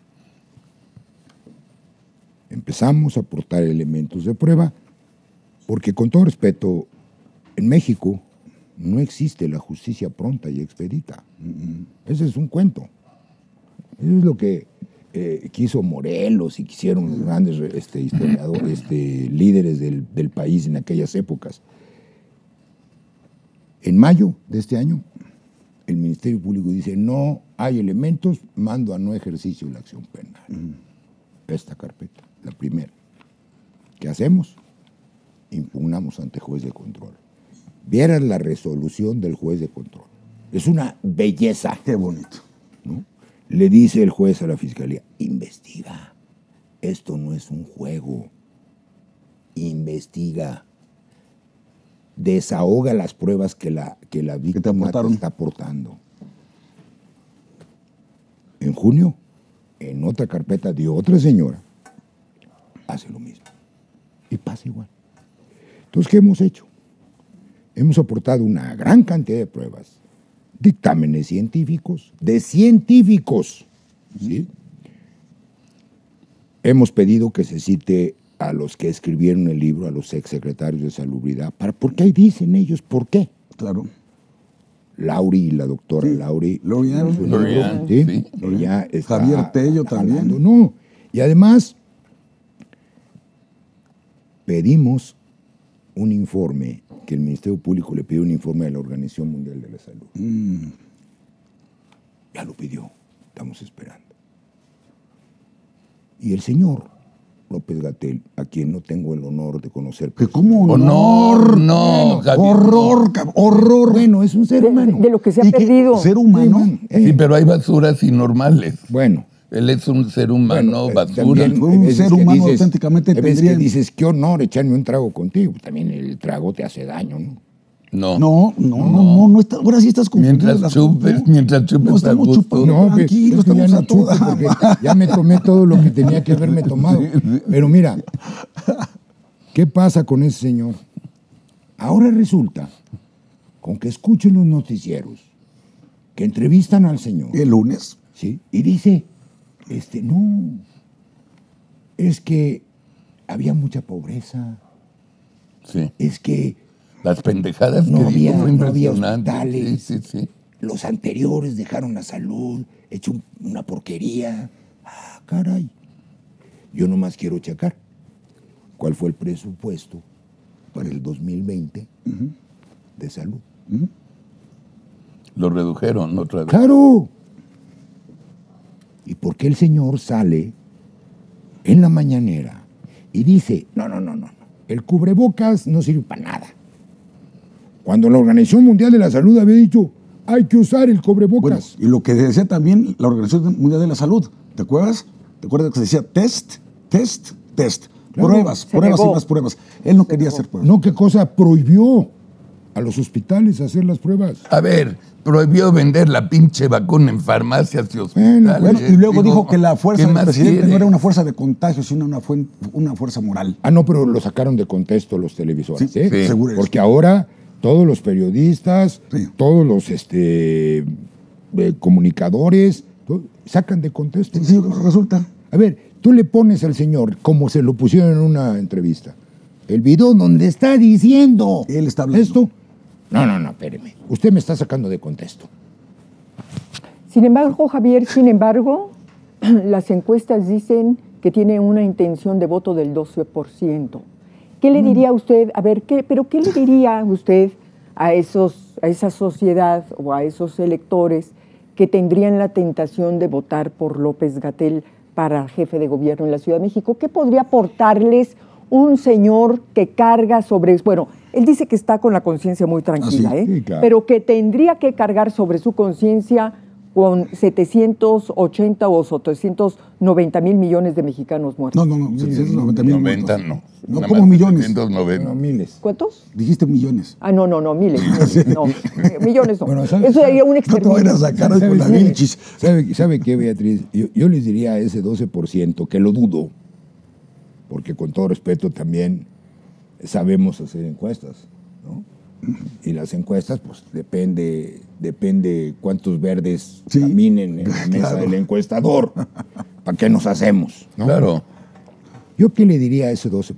Empezamos a aportar elementos de prueba, porque con todo respeto, en México no existe la justicia pronta y expedita. Ese es un cuento. Eso es lo que quiso Morelos y quisieron los grandes historiadores, líderes del país en aquellas épocas. En mayo de este año, el Ministerio Público dice, no hay elementos, mando a no ejercicio de la acción penal. Esta carpeta, la primera. ¿Qué hacemos? Impugnamos ante juez de control. Vieras la resolución del juez de control. Es una belleza. Qué bonito. ¿No? Le dice el juez a la Fiscalía, investiga. Esto no es un juego. Investiga. Desahoga las pruebas que la víctima te está aportando. En junio, en otra carpeta de otra señora, hace lo mismo. Y pasa igual. Entonces, ¿qué hemos hecho? Hemos aportado una gran cantidad de pruebas, dictámenes científicos, de científicos. ¿Sí? Hemos pedido que se cite a los que escribieron el libro, a los exsecretarios de Salubridad, porque ahí dicen ellos por qué. Claro. Lauri, la doctora Lauri. Lorian, ¿sí? sí. Ella está Javier Tello también. jalando. No. Y además, pedimos un informe, que el Ministerio Público le pidió un informe a la Organización Mundial de la Salud. Ya lo pidió, estamos esperando. Y el señor López-Gatell, a quien no tengo el honor de conocer. ¿Que cómo honor? No, Javier. Horror. Bueno, es un ser humano. De lo que se ha ¿Y qué? perdido. ¿Ser humano? Sí, pero hay basuras y normales. Bueno. Él es un ser humano, basura. También, Un hay veces ser que humano auténticamente hay veces tendría- que dices, qué honor echarme un trago contigo. También el trago te hace daño, ¿no? No, está, ahora sí estás confundiendo Mientras las chupes, cosas. mientras chupes No, estamos a gusto. chupando. No, tranquilo, es que ya estamos no a toda chupo porque madre. ya me tomé todo lo que tenía que haberme tomado. Pero mira, ¿qué pasa con ese señor? Ahora resulta, con que escuchen los noticieros, que entrevistan al señor, El lunes. ¿sí? Y dice, no, es que había mucha pobreza, Sí. es que Las pendejadas no que había, dijo fue no había impresionante. hospitales, Sí. los anteriores dejaron la salud, hecho una porquería. Ah, caray. Yo nomás quiero checar cuál fue el presupuesto para el 2020 de salud. Lo redujeron otra vez. ¡Claro! ¿Y por qué el señor sale en la mañanera y dice, no, el cubrebocas no sirve para nada? Cuando la Organización Mundial de la Salud había dicho, hay que usar el Bueno, cubrebocas. y lo que decía también la Organización Mundial de la Salud, ¿te acuerdas? ¿Te acuerdas que se decía test? Claro. Pruebas y negó. más pruebas. Él no quería hacer pruebas. No, ¿qué cosa? Prohibió a los hospitales hacer las pruebas. A ver, prohibió vender la pinche vacuna en farmacias y hospitales. Bueno, y luego dijo que la fuerza ¿qué del más presidente quiere? no era una fuerza de contagio, sino una fuerza moral. Ah, no, pero lo sacaron de contexto los televisores. Sí, ¿eh? seguro. Porque ahora todos los periodistas, Sí. todos los comunicadores, sacan de contexto. Sí, resulta. A ver, tú le pones al señor, como se lo pusieron en una entrevista, el video donde está diciendo Él está hablando. esto, No, espéreme. Usted me está sacando de contexto. Sin embargo, Javier, las encuestas dicen que tiene una intención de voto del 12%. ¿Qué le diría usted? A ver, ¿qué le diría usted a esa sociedad o a esos electores que tendrían la tentación de votar por López-Gatell para jefe de gobierno en la Ciudad de México? ¿Qué podría aportarles un señor que carga sobre... Bueno, él dice que está con la conciencia muy tranquila, sí, claro. Pero que tendría que cargar sobre su conciencia con 780 o 790 mil millones de mexicanos muertos? No, 790 mil 90 muertos. no. No, Nada ¿cómo más millones? 790. No, miles. ¿Cuántos? Dijiste millones. No, miles, no. Millones no. Bueno, ¿sabes? Eso sería un No te exterminio. vayan a sacar ¿Sabes con la qué? Vilchis. ¿Sabe qué, Beatriz? Yo les diría a ese 12%, que lo dudo, porque con todo respeto también sabemos hacer encuestas, ¿no? Y las encuestas, pues depende cuántos verdes Sí, caminen en la mesa claro. del encuestador. ¿Para qué nos hacemos? ¿no? Claro. ¿Yo qué le diría a ese 12%?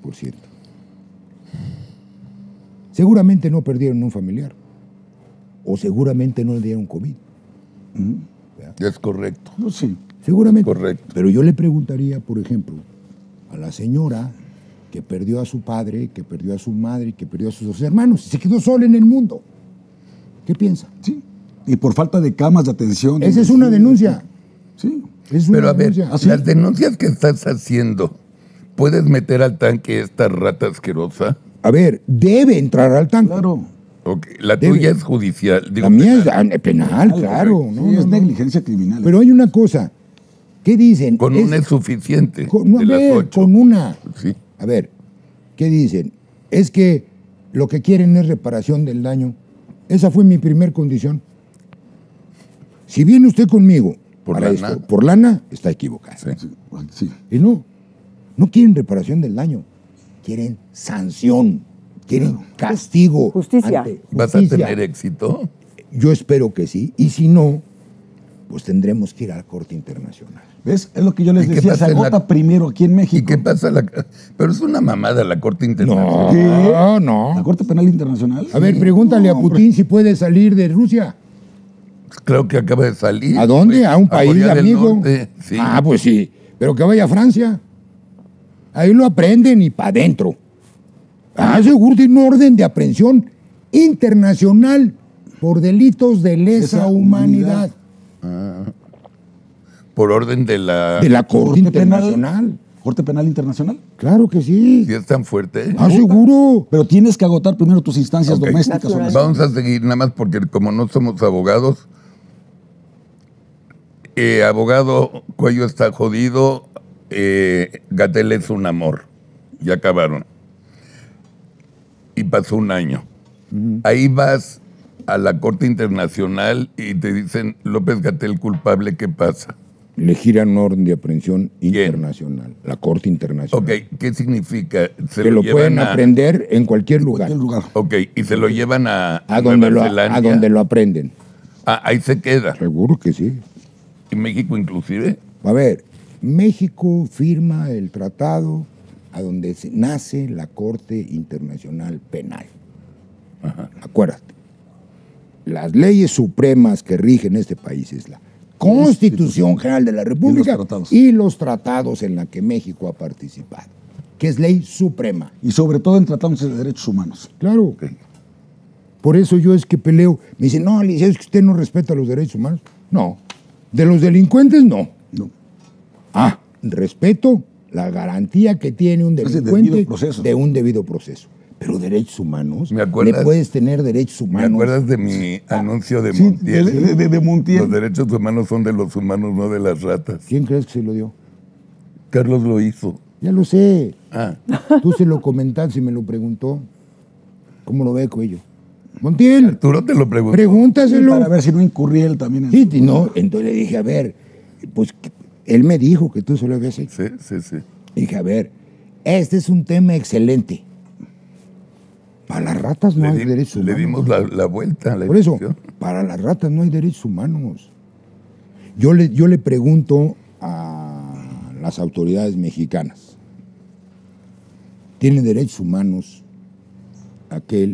Seguramente no perdieron un familiar. O seguramente no le dieron COVID. Es correcto. No, sí. Seguramente. Correcto. Pero yo le preguntaría, por ejemplo, a la señora que perdió a su padre, que perdió a su madre, que perdió a sus dos hermanos, y se quedó sola en el mundo. ¿Qué piensa? Sí. Y por falta de camas de atención. Esa es una denuncia. Sí. Es una Pero a ver, denuncia. ¿Ah, sí? las denuncias que estás haciendo, ¿puedes meter al tanque esta rata asquerosa? A ver, debe entrar al tanque. Claro. Ok, la Debe. tuya es judicial. Digo, La mía es penal. penal, claro. Sí, no, es no. negligencia criminal. Pero hay una cosa. ¿Qué dicen? Con una es suficiente. no, a de las ver, 8. con una. Sí. A ver, ¿qué dicen? Es que lo que quieren es reparación del daño. Esa fue mi primer condición. Si viene usted conmigo Por para lana. esto, por lana, está equivocado. Sí. Sí. Y no quieren reparación del daño, quieren sanción, quieren castigo. Justicia. ¿Vas a justicia. tener éxito? Yo espero que sí, y si no, pues tendremos que ir a la Corte Internacional. ¿Ves? Es lo que yo les ¿Y qué decía. Se pasa en la- agota primero aquí en México. ¿Y qué pasa? Pero es una mamada la Corte Internacional. No, no. ¿La Corte Penal Internacional? A ver, pregúntale a Putin si puede salir de Rusia. Creo que acaba de salir. ¿A dónde? güey. ¿A un país Corea del amigo? Norte, sí. Ah, pues sí. Pero que vaya a Francia. Ahí lo aprenden y para adentro. Ah, seguro tiene un orden de aprehensión internacional por delitos de lesa Lesa humanidad. Por orden de la... De la Corte Corte Internacional. ¿Corte Penal Internacional? Claro que sí. Si es tan fuerte. Ah, seguro. Pero tienes que agotar primero tus instancias Ok. domésticas. Nacional. Horacio. Vamos a seguir nada más porque como no somos abogados, abogado, Cuello está jodido, Gatell es un amor. Ya acabaron. Y pasó un año. Ahí vas a la Corte Internacional y te dicen López-Gatell culpable, ¿qué pasa? Le giran un orden de aprehensión internacional. La Corte Internacional. Ok, ¿qué significa? Se Que lo llevan pueden aprender en cualquier lugar. Cualquier lugar. Ok, y se lo llevan a Donde Nueva Zelanda. a donde lo aprenden. Ah, ahí se queda. Seguro que sí. ¿Y México inclusive? A ver, México firma el tratado a donde nace la Corte Internacional Penal. Acuérdate, las leyes supremas que rigen este país es la Constitución General de la República tratados. y los tratados en la que México ha participado, que es ley suprema. Y sobre todo en tratados de derechos humanos. Claro. Por eso yo es que peleo. Me dicen, no, licenciado, es que usted no respeta los derechos humanos. No. De los delincuentes, no. No. Ah, respeto la garantía que tiene un Es el delincuente debido proceso. de un debido proceso. Pero derechos humanos, ¿Me acuerdas? le puedes tener derechos ¿Me humanos. acuerdas de mi anuncio de Sí, Montiel? de Montiel. Los derechos humanos son de los humanos, no de las ratas. ¿Quién crees que se lo dio? Carlos lo hizo. Ya lo sé. Ah, Tú se lo comentaste y me lo preguntó. ¿Cómo lo ve, Cuello? Montiel, Arturo te lo preguntó. pregúntaselo. Para ver si no incurría él también en... Sí, no, entonces le dije, a ver, pues él me dijo que tú se lo habías hecho. Sí. Dije, a ver, este es un tema excelente. Para las ratas no hay derechos humanos. Le dimos la vuelta a la Por eso, discusión. para las ratas no hay derechos humanos. Yo le pregunto a las autoridades mexicanas, ¿tienen derechos humanos aquel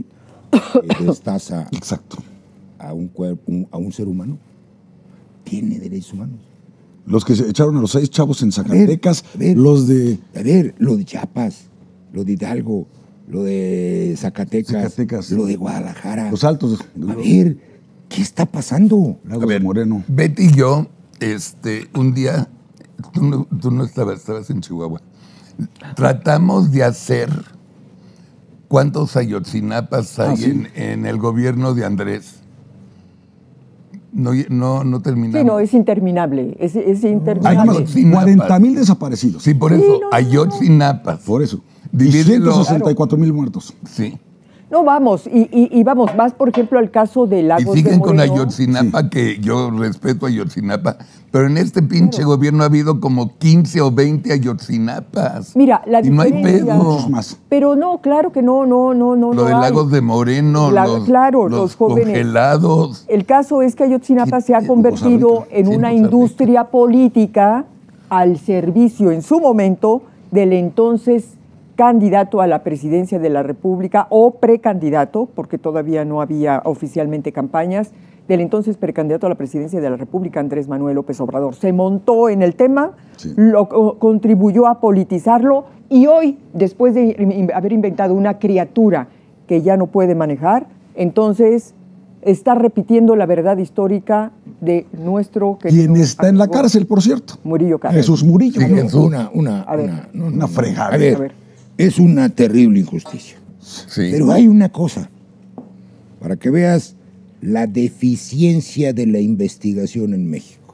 destaza Exacto. a un cuerpo, a un ser humano, tiene derechos humanos. Los que se echaron a los 6 chavos en Zacatecas, A ver. los de... A ver, lo de Chiapas, lo de Hidalgo, lo de Zacatecas, lo de Guadalajara. Los altos. A ver, ¿qué está pasando? Lagos A ver, de Moreno. Betty y yo, un día, tú no estabas en Chihuahua. Tratamos de hacer cuántos Ayotzinapas hay sí. en el gobierno de Andrés. No terminamos. Sí, no, es interminable. Es Hay interminable. más de 40,000 desaparecidos. Sí, por Sí, eso, no, Ayotzinapas. Por eso. Y Divídelo. 164,000 muertos. Sí. No, vamos, y vamos, más por ejemplo al caso de Y Lagos de siguen con Moreno. Ayotzinapa, que yo respeto a Ayotzinapa, pero en este pinche gobierno ha habido como 15 o 20 Ayotzinapas. Mira, la y no hay diferencia- pedo. Muchos más. Pero no, claro que no. Lo de hay. Lagos de Moreno, Claro, los los jóvenes. congelados. El caso es que Ayotzinapa se ha Sí, convertido Poza Rica. en Sí, una Poza Rica. industria política al servicio en su momento del entonces candidato a la presidencia de la República o precandidato, porque todavía no había oficialmente campañas, del entonces precandidato a la presidencia de la República, Andrés Manuel López Obrador. Se montó en el tema, Sí. contribuyó a politizarlo y hoy, después de haber inventado una criatura que ya no puede manejar, entonces está repitiendo la verdad histórica de nuestro querido Quien está en la amigo cárcel, por cierto. Murillo Caram. Jesús Murillo. Sí, Jesús. Una fregada. A ver, A ver. es una terrible injusticia. Sí. Pero hay una cosa, para que veas la deficiencia de la investigación en México.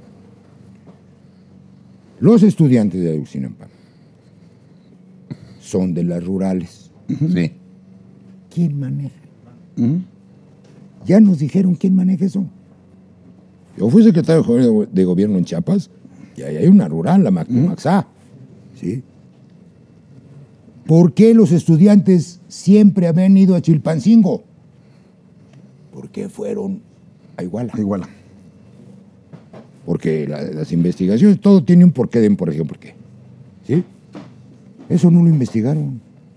Los estudiantes de Ayotzinapa son de las rurales. Sí. ¿Quién maneja? Ya nos dijeron quién maneja eso. Yo fui secretario de gobierno en Chiapas y ahí hay una rural, la Maxá. ¿Sí? ¿Por qué los estudiantes siempre habían ido a Chilpancingo? ¿Por qué fueron a Iguala? Igual. Porque las investigaciones, todo tiene un porqué de un por ejemplo, ¿por qué? ¿Sí? Eso no lo investigaron.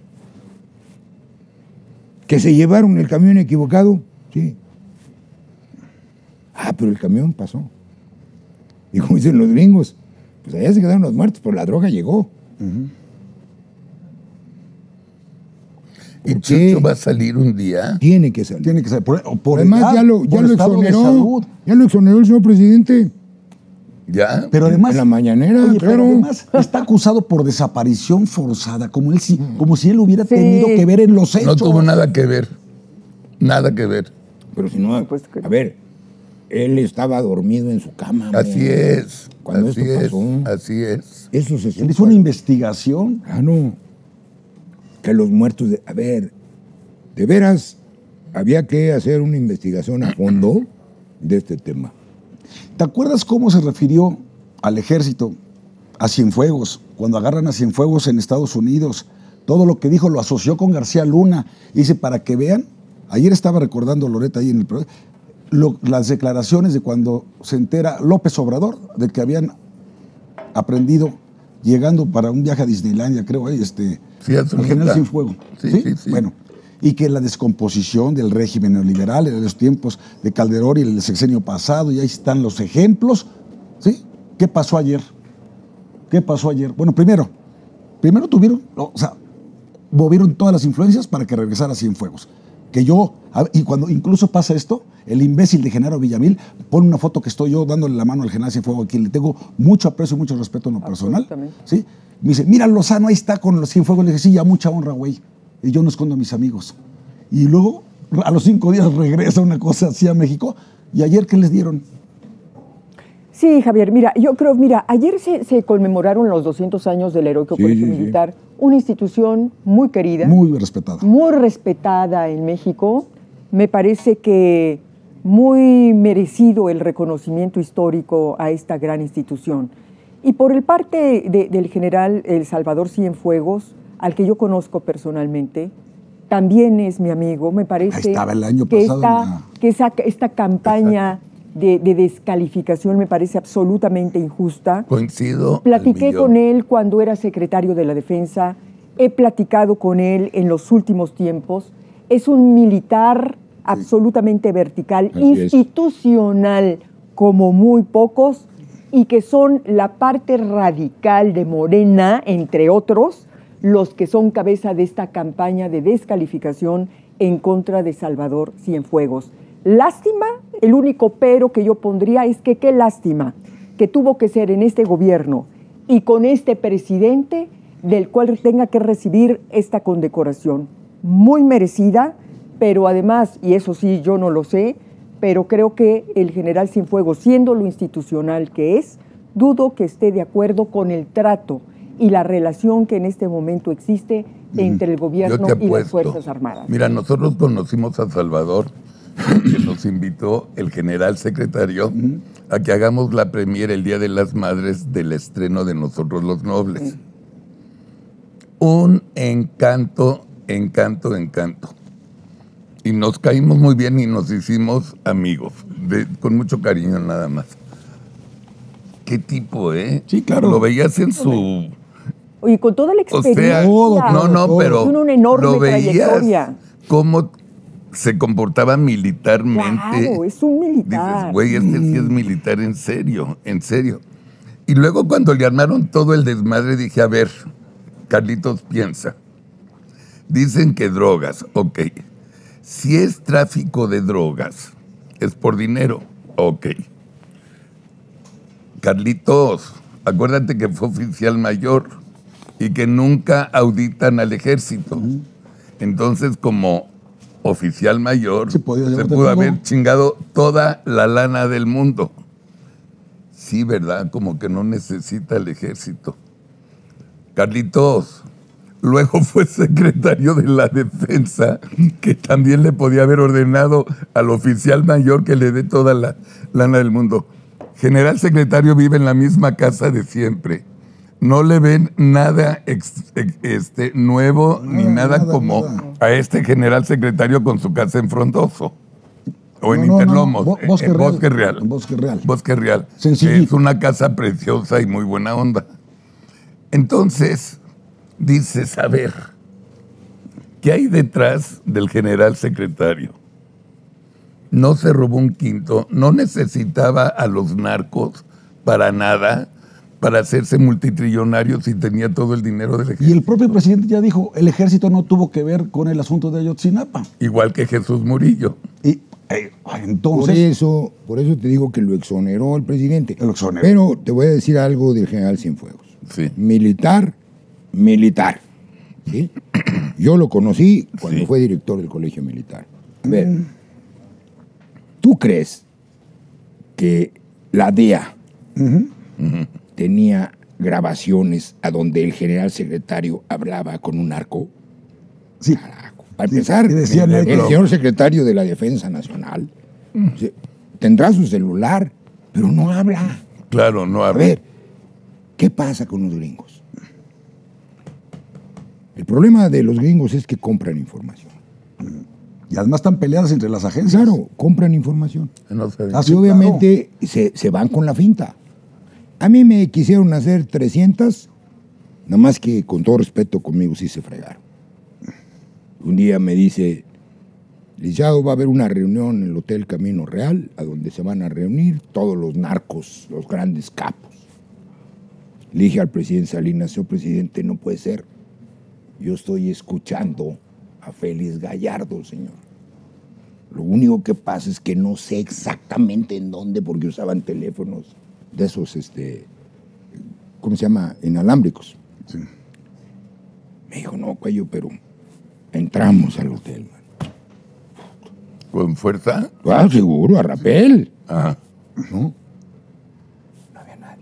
¿Que se llevaron el camión equivocado? Sí. Ah, pero el camión pasó. Y como dicen los gringos, pues allá se quedaron los muertos, pero la droga llegó. Y ¿Por qué? Chucho va a salir un día. Tiene que salir. Tiene que ser. Por Además, edad, ya lo por estado de exoneró. salud. Ya lo exoneró el señor presidente. Ya. Pero además. En la mañanera, Oye, claro. pero además está acusado por desaparición forzada, como si él hubiera Sí. tenido que ver en los hechos. No tuvo nada que ver. Nada que ver. Pero si no, supuesto que no. a ver, él estaba dormido en su cama. Así hombre. es. Cuando así esto es. pasó. Así es. Eso se Él hizo una investigación. Ah, no. Que los muertos... A ver, de veras, había que hacer una investigación a fondo de este tema. ¿Te acuerdas cómo se refirió al ejército, a Cienfuegos, cuando agarran a Cienfuegos en Estados Unidos? Todo lo que dijo lo asoció con García Luna. Y dice, para que vean, ayer estaba recordando Loreta ahí en el programa, las declaraciones de cuando se entera López Obrador de que habían aprendido llegando para un viaje a Disneylandia, creo, Sí, a al Zunita. general Cienfuegos. Sí, sí. Bueno, y que la descomposición del régimen neoliberal en los tiempos de Calderón y el sexenio pasado, y ahí están los ejemplos, ¿sí? ¿Qué pasó ayer? ¿Qué pasó ayer? Bueno, primero tuvieron, o sea, movieron todas las influencias para que regresara Cienfuegos. Y cuando incluso pasa esto, el imbécil de Genaro Villamil pone una foto que estoy yo dándole la mano al general Cienfuegos, a quien le tengo mucho aprecio y mucho respeto en lo personal. Absolutamente. ¿Sí? Me dice, mira Lozano, ahí está con los Cienfuegos. Le dije, sí, ya mucha honra, güey. Y yo no escondo a mis amigos. Y luego, a los 5 días, regresa una cosa así a México. ¿Y ayer qué les dieron? Sí, Javier, ayer se conmemoraron los 200 años del heroico Sí, colegio sí, sí. militar, una institución muy querida, Muy respetada. muy respetada en México. Me parece que muy merecido el reconocimiento histórico a esta gran institución. Y por el parte del general El Salvador Cienfuegos, al que yo conozco personalmente, también es mi amigo. Me parece Ahí estaba el año que pasado esta campaña de descalificación me parece absolutamente injusta. Coincido. Platiqué al millón. con él cuando era secretario de la Defensa, he platicado con él en los últimos tiempos es un militar absolutamente vertical, Así es. institucional como muy pocos, y que son la parte radical de Morena, entre otros, los que son cabeza de esta campaña de descalificación en contra de Salvador Cienfuegos. Lástima, el único pero que yo pondría es que qué lástima que tuvo que ser en este gobierno y con este presidente del cual tenga que recibir esta condecoración. Muy merecida, pero además, y eso sí, yo no lo sé, pero creo que el general Cienfuegos, siendo lo institucional que es, dudo que esté de acuerdo con el trato y la relación que en este momento existe entre el Yo gobierno te y las apuesto. Fuerzas Armadas. Mira, nosotros conocimos a Salvador, que nos invitó el general secretario a que hagamos la premier el Día de las Madres del estreno de Nosotros los Nobles. Un encanto, encanto, encanto. Y nos caímos muy bien y nos hicimos amigos, con mucho cariño nada más. ¿Qué tipo, eh? Sí, claro. Lo veías en su... Y con toda la O experiencia. sea, no, pero Tiene una enorme lo veías trayectoria. cómo se comportaba militarmente. Claro, es un militar. Dices, güey, este sí es militar en serio, en serio. Y luego cuando le armaron todo el desmadre, dije, a ver, Carlitos, piensa. Dicen que drogas, ok. Si es tráfico de drogas, es por dinero, ok. Carlitos, acuérdate que fue oficial mayor y que nunca auditan al ejército. Entonces, como oficial mayor, Sí, podía se llevarte pudo todo. haber chingado toda la lana del mundo. Sí, ¿verdad? Como que no necesita el ejército. Carlitos, luego fue secretario de la Defensa, que también le podía haber ordenado al oficial mayor que le dé toda la lana del mundo. General secretario vive en la misma casa de siempre. No le ven nada nuevo ni nada como nada. a este general secretario con su casa en Frondoso. O en No, no, Interlomos, no, Bosque en Real. Bosque Real. En Bosque Real. Bosque Real. Sencillito. Que es una casa preciosa y muy buena onda. Entonces, dices, a ver, ¿qué hay detrás del general secretario? No se robó un quinto, no necesitaba a los narcos para nada, para hacerse multitrillonario si tenía todo el dinero del Y ejército. el propio presidente ya dijo, el ejército no tuvo que ver con el asunto de Ayotzinapa. Igual que Jesús Murillo. Y Por entonces, eso te digo que lo exoneró el presidente. Lo exoneró. Pero te voy a decir algo del general Cienfuegos. Sí. Militar. ¿Sí? Yo lo conocí cuando Sí. fue director del Colegio Militar. A ver, ¿tú crees que la DEA tenía grabaciones a donde el general secretario hablaba con un narco? sí, Carajo. Para empezar, y decían, el pero- señor secretario de la Defensa Nacional tendrá su celular, pero no habla. Claro, no A habla. ver, ¿qué pasa con los gringos? El problema de los gringos es que compran información. y además están peleadas entre las agencias. Claro, compran información. No sé. Ah, sí, Y obviamente se van con la finta. A mí me quisieron hacer 300, nada más que con todo respeto conmigo sí se fregaron. Un día me dice, licenciado, va a haber una reunión en el Hotel Camino Real, a donde se van a reunir todos los narcos, los grandes capos. Le dije al presidente Salinas, señor presidente, no puede ser. Yo estoy escuchando a Félix Gallardo, señor. Lo único que pasa es que no sé exactamente en dónde, porque usaban teléfonos de esos, ¿cómo se llama? Inalámbricos. Sí. Me dijo, no, Cuello, pero entramos al hotel, man. ¿Con fuerza? Ah, seguro, a rapel. Ajá. ¿No? No había nadie.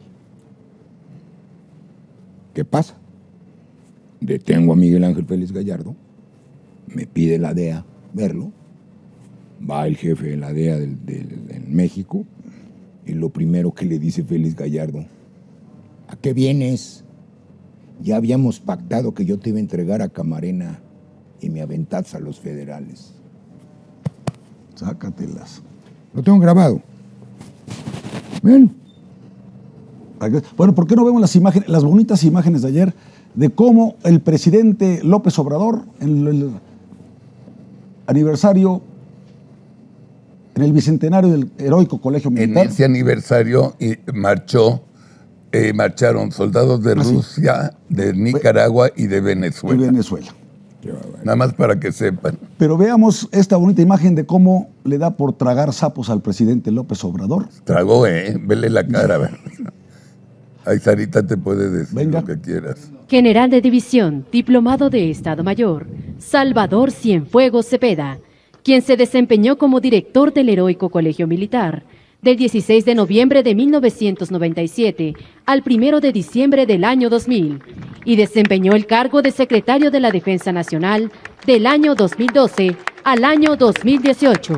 ¿Qué pasa? Detengo a Miguel Ángel Félix Gallardo, me pide la DEA verlo, va el jefe de la DEA en México, y lo primero que le dice Félix Gallardo, ¿a qué vienes? Ya habíamos pactado que yo te iba a entregar a Camarena y me aventas a los federales. Sácatelas. Lo tengo grabado. Ven. Bueno, ¿por qué no vemos las imágenes, las bonitas imágenes de ayer de cómo el presidente López Obrador aniversario, en el bicentenario del heroico Colegio Militar. En ese aniversario marcharon soldados de Rusia, de Nicaragua y de Y Venezuela. Venezuela. Nada más para que sepan. Pero veamos esta bonita imagen de cómo le da por tragar sapos al presidente López Obrador. Tragó, vele la cara. ¿Verdad? Ahí Sarita te puede decir Venga. lo que quieras. General de División, diplomado de Estado Mayor, Salvador Cienfuegos Cepeda, quien se desempeñó como director del heroico Colegio Militar del 16 de noviembre de 1997 al 1 de diciembre del año 2000 y desempeñó el cargo de secretario de la Defensa Nacional del año 2012 al año 2018.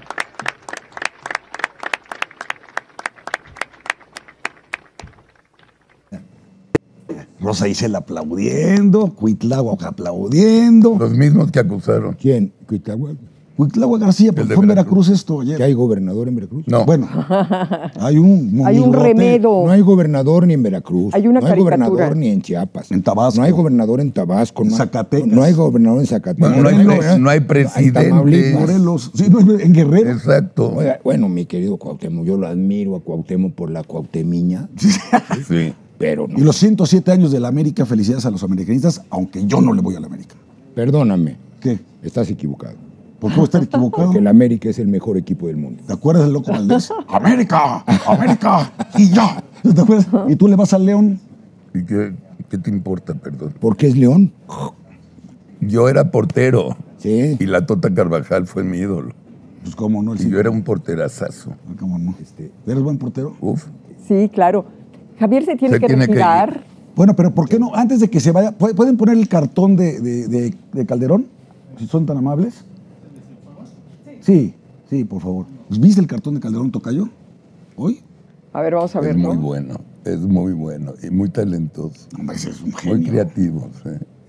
Rosa Isela aplaudiendo, Cuitláhuac aplaudiendo. Los mismos que acusaron. ¿Quién? ¿Cuitláhuac? Cuitláhuac García, porque de fue en Veracruz. Veracruz esto ayer. ¿Que hay gobernador en Veracruz? No. Bueno, hay un Hay un monigote remedo. No hay gobernador ni en Veracruz. Hay una no hay caricatura. gobernador ni en Chiapas. En Tabasco. No hay gobernador en Tabasco. En no hay- Zacatecas. No hay gobernador en Zacatecas. Bueno, no hay En presidente. Tamaulipas. Morelos, sí, no, en Guerrero. Exacto. Oiga, bueno, mi querido Cuauhtémoc, yo lo admiro a Cuauhtémoc por la cuauhtemiña, Sí. pero no. Y los 107 años de la América, felicidades a los americanistas, aunque yo no le voy a la América. Perdóname, ¿Qué? estás equivocado. ¿Por qué voy a estar equivocado? Porque el América es el mejor equipo del mundo. ¿Te acuerdas del Loco Valdés? ¡América! ¡América! ¡Y ya! ¿Te acuerdas? ¿Y tú le vas al León? ¿Y qué te importa, perdón? ¿Por qué es León? Yo era portero Sí. y la Tota Carvajal fue mi ídolo. Pues cómo no. Y yo era un porterazazo. ¿Cómo no? ¿Eres buen portero? Uf. Sí, claro. Javier se tiene Se que tiene que retirar. Bueno, pero ¿por qué no? Antes de que se vaya, ¿pueden poner el cartón de Calderón? Si son tan amables. Sí, sí, por favor. ¿Viste el cartón de Calderón, tocayo? ¿Hoy? A ver, vamos a ver, Es muy ¿no? bueno. Es muy bueno y muy talentoso. Hombre, ese es un Muy genio. creativo. Sí.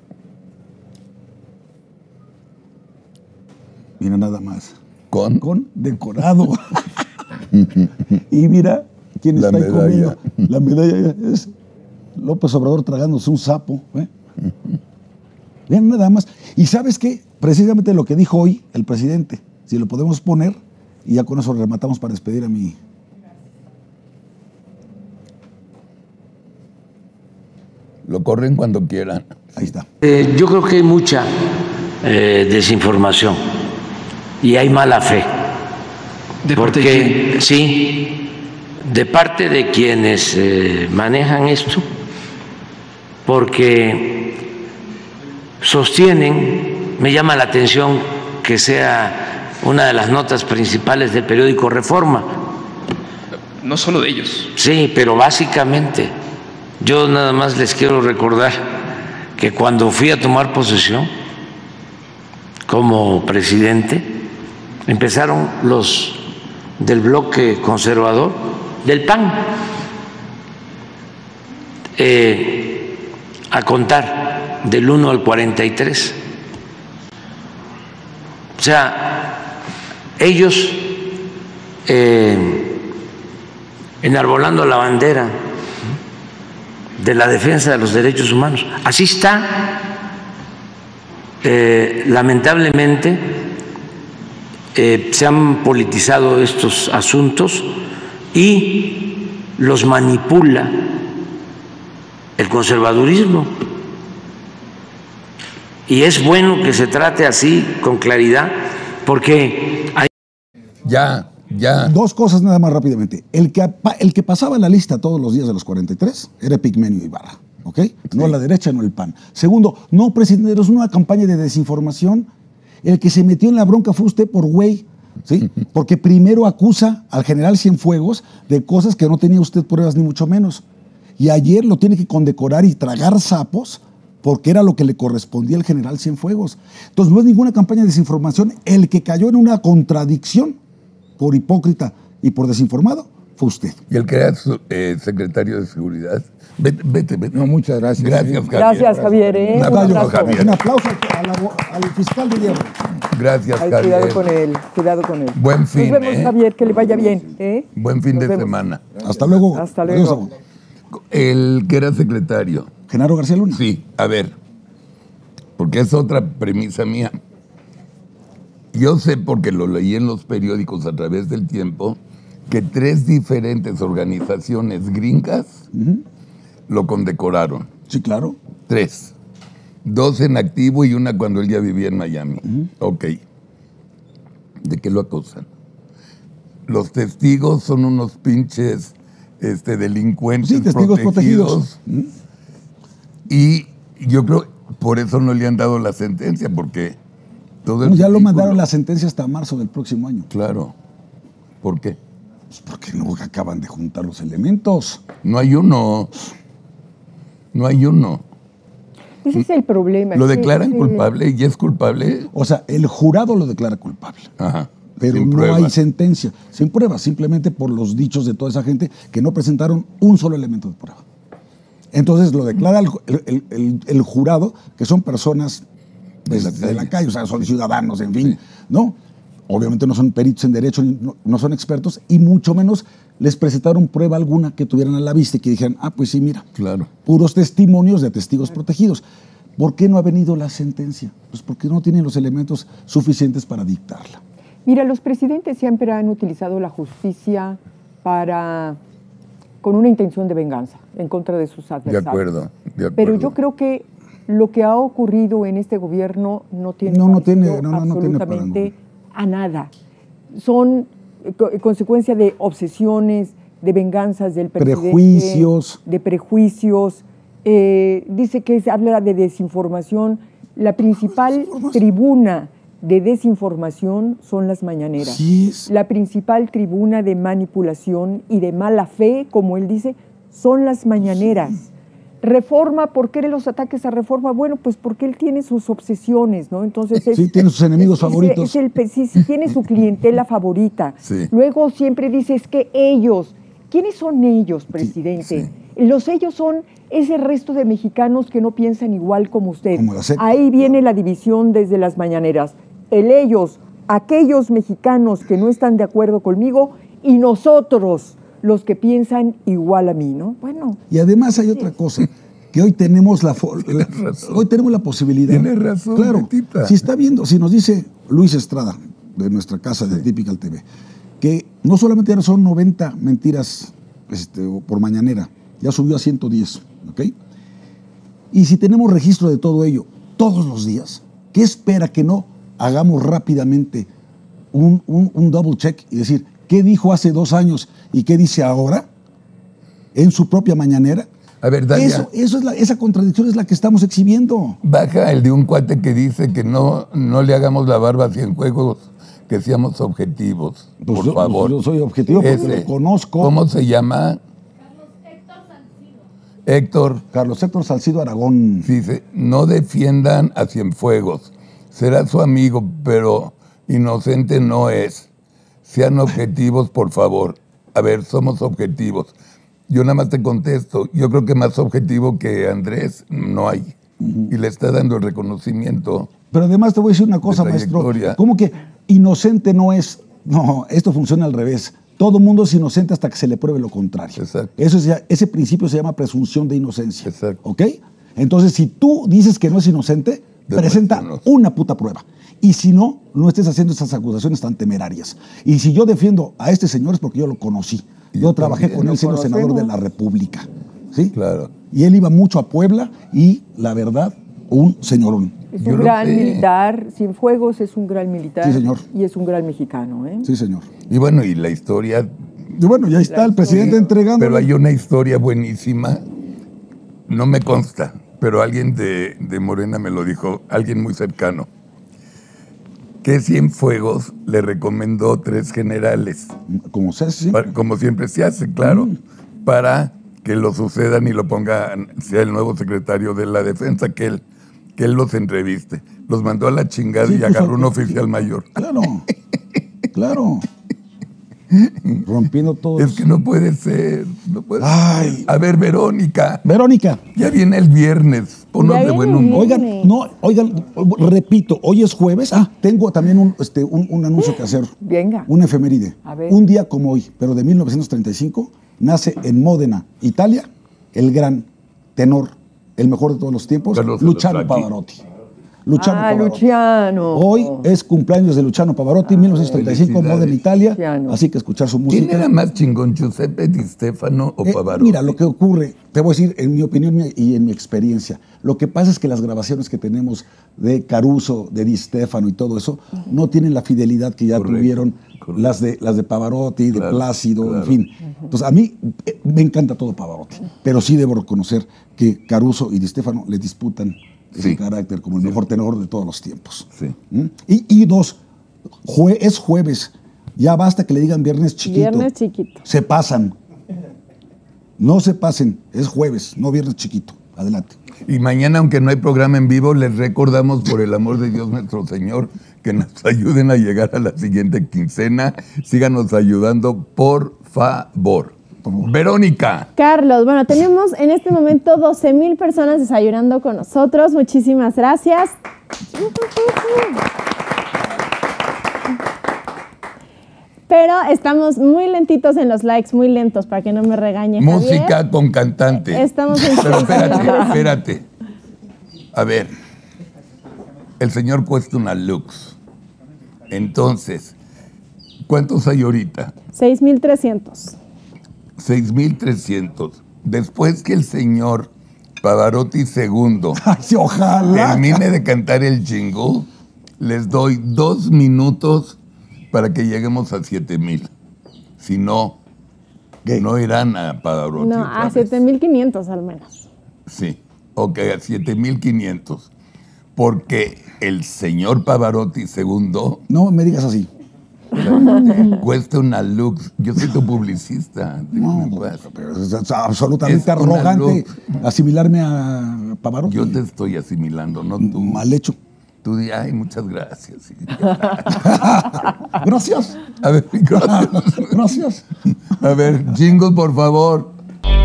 Mira nada más. Con Decorado. Y mira quién La está ahí medalla. comiendo. La medalla es López Obrador tragándose un sapo. Vean nada más. Y ¿sabes qué? Precisamente lo que dijo hoy el presidente. Si lo podemos poner, y ya con eso rematamos para despedir a mi... lo corren cuando quieran. Ahí está. Yo creo que hay mucha desinformación y hay mala fe. ¿De parte de Porque sí, de parte de quienes manejan esto, porque sostienen, me llama la atención que sea una de las notas principales del periódico Reforma. No solo de ellos. Sí, pero básicamente yo nada más les quiero recordar que cuando fui a tomar posesión como presidente, empezaron los del bloque conservador, del PAN, a contar del 1 al 43. O sea, ellos enarbolando la bandera de la defensa de los derechos humanos. Así está. Lamentablemente se han politizado estos asuntos y los manipula el conservadurismo. Y es bueno que se trate así, con claridad, porque hay... Ya. Dos cosas nada más rápidamente. El que pasaba la lista todos los días de los 43 era Epigmenio Ibarra, ¿ok? No la derecha, no el PAN. Segundo, no, presidente, es una campaña de desinformación. El que se metió en la bronca fue usted por güey, ¿sí? Porque primero acusa al general Cienfuegos de cosas que no tenía usted pruebas ni mucho menos. Y ayer lo tiene que condecorar y tragar sapos porque era lo que le correspondía al general Cienfuegos. Entonces no es ninguna campaña de desinformación. El que cayó en una contradicción por hipócrita y por desinformado fue usted. Y el que era secretario de Seguridad. Vete. No, muchas gracias. Gracias, Javier. Gracias, Javier. Un aplauso, abrazo. Javier. Un aplauso al fiscal de hierro. Gracias, Ay, Javier. cuidado con él, cuidado con él. Buen fin, Nos vemos, Javier, que le vaya bien. Buen fin Nos de vemos. semana. Hasta luego. Hasta Adiós, luego. abuelo. El que era secretario. Genaro García Luna. Sí, a ver. Porque es otra premisa mía. Yo sé, porque lo leí en los periódicos a través del tiempo, que 3 diferentes organizaciones gringas lo condecoraron. Sí, claro. 3. 2 en activo y una cuando él ya vivía en Miami. Ok. ¿De qué lo acusan? Los testigos son unos pinches delincuentes Sí, testigos protegidos. Y yo creo, por eso no le han dado la sentencia, porque todo el Ya lo ridículo- mandaron la sentencia hasta marzo del próximo año. Claro. ¿Por qué? Pues porque no acaban de juntar los elementos. No hay uno. No hay uno. Ese es el problema. Lo que- declaran que- culpable y es culpable. O sea, el jurado lo declara culpable. Ajá. Pero sin no pruebas. hay sentencia, sin prueba, simplemente por los dichos de toda esa gente que no presentaron un solo elemento de prueba. Entonces lo declara el jurado, que son personas de la calle, o sea, son ciudadanos, en fin, ¿no? Obviamente no son peritos en derecho, no son expertos, y mucho menos les presentaron prueba alguna que tuvieran a la vista y que dijeran, pues sí, mira, Claro. puros testimonios de testigos protegidos. ¿Por qué no ha venido la sentencia? Pues porque no tienen los elementos suficientes para dictarla. Mira, los presidentes siempre han utilizado la justicia con una intención de venganza en contra de sus De adversarios. acuerdo. Pero yo creo que lo que ha ocurrido en este gobierno no tiene No tiene absolutamente a nada. Son consecuencia de obsesiones, de venganzas del presidente, Prejuicios. de prejuicios. Dice que habla de desinformación. La principal tribuna de desinformación son las mañaneras. Sí es. La principal tribuna de manipulación y de mala fe, como él dice, son las mañaneras. Reforma, ¿por qué los ataques a Reforma? Bueno, pues porque él tiene sus obsesiones, ¿no? Entonces Sí, tiene sus enemigos favoritos. sí, tiene su clientela favorita. Sí. Luego siempre dice, es que ellos, ¿quiénes son ellos, presidente? Los ellos son ese resto de mexicanos que no piensan igual como usted. Como la secta. Ahí viene la división desde las mañaneras. El ellos, aquellos mexicanos que no están de acuerdo conmigo, y nosotros, los que piensan igual a mí, ¿no? Bueno. Y además hay otra cosa, que hoy tenemos hoy tenemos la posibilidad. Tienes razón, claro, Betita. si nos dice Luis Estrada, de nuestra casa de Typical TV, que no solamente ahora son 90 mentiras por mañanera, ya subió a 110, ¿ok? Y si tenemos registro de todo ello todos los días, ¿qué espera que no hagamos rápidamente un double check y decir, ¿qué dijo hace 2 años y qué dice ahora en su propia mañanera? A ver, Dalia, Esa contradicción es la que estamos exhibiendo. baja el de un cuate que dice que no le hagamos la barba a Cienfuegos, que seamos objetivos, Pues por favor. yo soy objetivo porque lo conozco. ¿Cómo se llama? Carlos Héctor Salcido Aragón. Dice, no defiendan a Cienfuegos. Será su amigo, pero inocente no es. Sean objetivos, por favor. A ver, somos objetivos. Yo nada más te contesto, yo creo que más objetivo que Andrés no hay. Y le está dando el reconocimiento. Pero además te voy a decir una cosa, maestro. ¿Cómo que inocente no es? No, esto funciona al revés. Todo mundo es inocente hasta que se le pruebe lo contrario. Exacto. Ese principio se llama presunción de inocencia. Exacto. ¿Ok? Entonces, si tú dices que no es inocente, presenta una puta prueba. Y si no, no estés haciendo esas acusaciones tan temerarias. Y si yo defiendo a este señor es porque yo lo conocí. Yo trabajé con él siendo senador de la República. ¿Sí? Claro. Y él iba mucho a Puebla y, la verdad, un señorón. Es un gran militar, Cienfuegos es un gran militar. Sí, señor. Y es un gran mexicano, ¿eh? Sí, señor. Y bueno, y la historia... Y bueno, ya está el presidente entregando. Pero hay una historia buenísima, no me consta, pero alguien de Morena me lo dijo, alguien muy cercano, que Cienfuegos le recomendó 3 generales. Como se hace. Como siempre se hace, claro, para que lo sucedan y lo pongan, sea el nuevo secretario de la Defensa, que él los entreviste. Los mandó a la chingada y agarró un oficial mayor. Claro, claro. Rompiendo todo. Es que no puede ser. No puede ser. A ver, Verónica. Verónica. Ya viene el viernes. Ponnos de buen humor. Oigan, repito, hoy es jueves. Tengo también un anuncio que hacer. Venga. Una efeméride. A ver. Un día como hoy, pero de 1935, nace en Módena, Italia, el gran tenor, el mejor de todos los tiempos, Luciano Pavarotti. Luciano Pavarotti. Luciano. Hoy es cumpleaños de Luciano Pavarotti, 1935, felicidades. Modern Italia. Luciano. Así que escuchar su ¿Quién música. era más chingón, Giuseppe Di Stefano o Pavarotti? Mira, lo que ocurre, te voy a decir en mi opinión y en mi experiencia, lo que pasa es que las grabaciones que tenemos de Caruso, de Di Stefano y todo eso, no tienen la fidelidad que ya Correcto, tuvieron correcto. las de Pavarotti, de Claro, Plácido, claro. en fin. Entonces, a mí me encanta todo Pavarotti, pero sí debo reconocer que Caruso y Di Stefano le disputan ese Sí. carácter como el mejor tenor de todos los tiempos. Sí. ¿Mm? Y dos, es jueves, ya basta que le digan viernes chiquito. Viernes chiquito. Se pasan. No se pasen, es jueves, no viernes chiquito. Adelante. Y mañana, aunque no hay programa en vivo, les recordamos, por el amor de Dios nuestro Señor, que nos ayuden a llegar a la siguiente quincena. Síganos ayudando, por favor. Verónica. Carlos, bueno, tenemos en este momento 12,000 personas desayunando con nosotros. Muchísimas gracias. Pero estamos muy lentitos en los likes, muy lentos, para que no me regañe Javier. Música con cantante. Estamos en Pero espérate. A ver, el señor cuesta una lux. Entonces, ¿cuántos hay ahorita? 6,300. 6,300. Después que el señor Pavarotti II Ay, sí, ojalá. termine de cantar el jingle, les doy 2 minutos para que lleguemos a 7,000. Si no, ¿Qué? no irán a Pavarotti. No, otra a vez. 7,500 al menos. Sí, ok, a 7,500. Porque el señor Pavarotti II No me digas así. cuesta una lux. Yo soy tu publicista. No, déjame en paz. pero es absolutamente Es una arrogante luz. asimilarme a Pavarotti. Yo te estoy asimilando, no tú. Mal hecho. Tú di, ay, muchas gracias. Sí. Gracias. A ver, gracias. Gracias. A ver, jingle, por favor.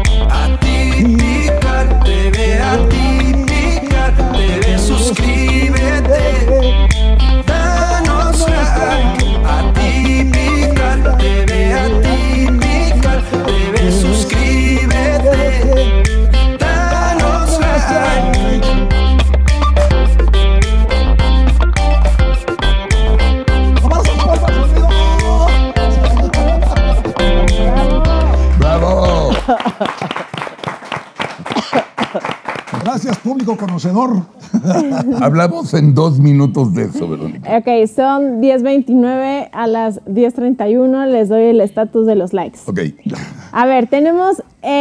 Atípica TV, Atípica TV, suscríbete, danos like. Atípica TV, Atípica TV, suscríbete, danos like. ¡Bravo! Gracias, público conocedor. Hablamos en 2 minutos de eso, Verónica. Ok, son 10:29, a las 10:31 les doy el estatus de los likes. Ok. A ver, tenemos,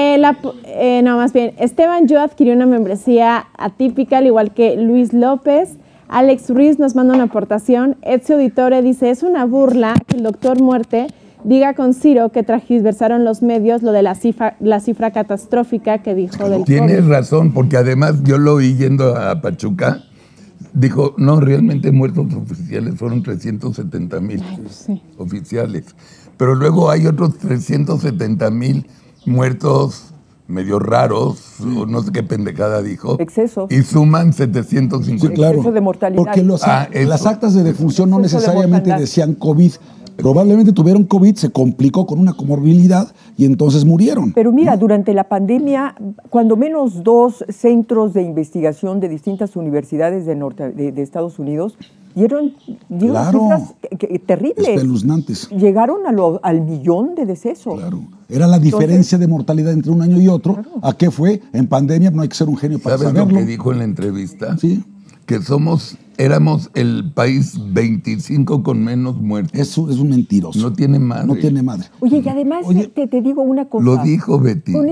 más bien, Esteban Yo adquirió una membresía atípica, al igual que Luis López. Alex Ruiz nos manda una aportación. Ezio Auditore dice, es una burla que el doctor Muerte diga con Ciro que transversaron los medios lo de la cifra catastrófica que dijo del Tienes COVID. razón, porque además yo lo oí yendo a Pachuca. Dijo, no, realmente muertos oficiales fueron 370,000 Sí. oficiales. Pero luego hay otros 370,000 muertos medio raros, o no sé qué pendejada dijo. Exceso. Y suman 750. Sí, claro. Exceso de mortalidad. Porque eso. las actas de defunción no Exceso de necesariamente mortandad. decían COVID. Probablemente tuvieron COVID, se complicó con una comorbilidad y entonces murieron. Pero mira, durante la pandemia, cuando menos 2 centros de investigación de distintas universidades de Estados Unidos dieron Claro. cifras terribles. Espeluznantes. Llegaron al 1,000,000 de decesos. Claro. Era la diferencia de mortalidad entre un año y otro. ¿A qué fue? En pandemia no hay que ser un genio para ¿Sabes lo saberlo. que dijo en la entrevista? Sí. Que éramos el país 25 con menos muertos. Eso es un mentiroso. No tiene madre. No tiene madre. Oye, y además Oye, te digo una cosa. Lo dijo Betty. Con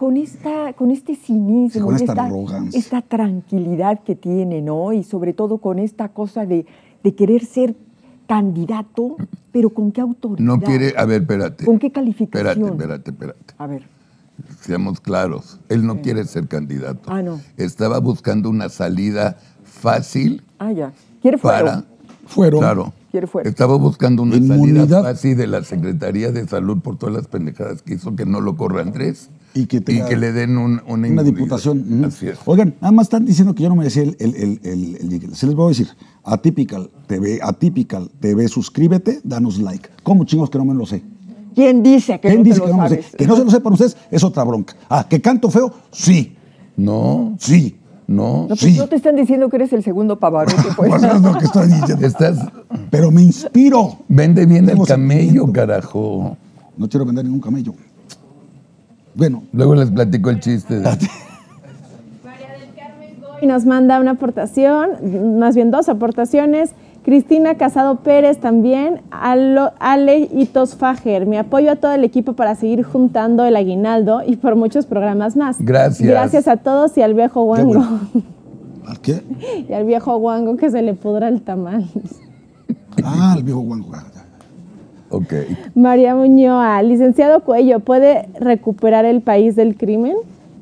este cinismo, Sí, con esta esta arrogancia. esta tranquilidad que tiene, ¿no? Y sobre todo con esta cosa de querer ser candidato, pero ¿con qué autoridad? No quiere, a ver, espérate. ¿Con qué calificación? Espérate. A ver. Seamos claros. Él no quiere ser candidato. Ah, no. Estaba buscando una salida fácil Ah, ya. ¿Quiere fuero? para... Fueron. Claro. Quiere fuero. Estaba buscando una Inmunidad. salida fácil de la Secretaría de Salud por todas las pendejadas que hizo, que no lo corra Andrés. Y que le den una inmunidad. diputación. Ujú. Así es. Oigan, nada más están diciendo que yo no me decía el jingle. Se les voy a decir, Atypical TV, suscríbete, danos like. ¿Cómo chingos que no me lo sé? ¿Quién dice que ¿Quién no te dice lo que no me lo sé? sabes? Que no se lo sepan ustedes es otra bronca. Ah, ¿que canto feo? Sí, No. sí. ¿no? No, pues Sí. no te están diciendo que eres el segundo Pavarotti, pues. Pues es lo que estoy diciendo. Estás, Pero me inspiro. vende bien el Tengo camello, sentimiento. carajo. No quiero vender ningún camello. Bueno, Luego les platico el chiste. Y nos manda una aportación, más bien 2 aportaciones. Cristina Casado Pérez también, Ale Itos Fajer. Mi apoyo a todo el equipo para seguir juntando el aguinaldo y por muchos programas más. Gracias. Gracias a todos y al viejo qué guango. bueno. ¿Al qué? Y al viejo guango que se le pudra el tamal. Ah, el viejo guango. Ok. María Muñoz, licenciado Cuello, ¿puede recuperar el país del crimen?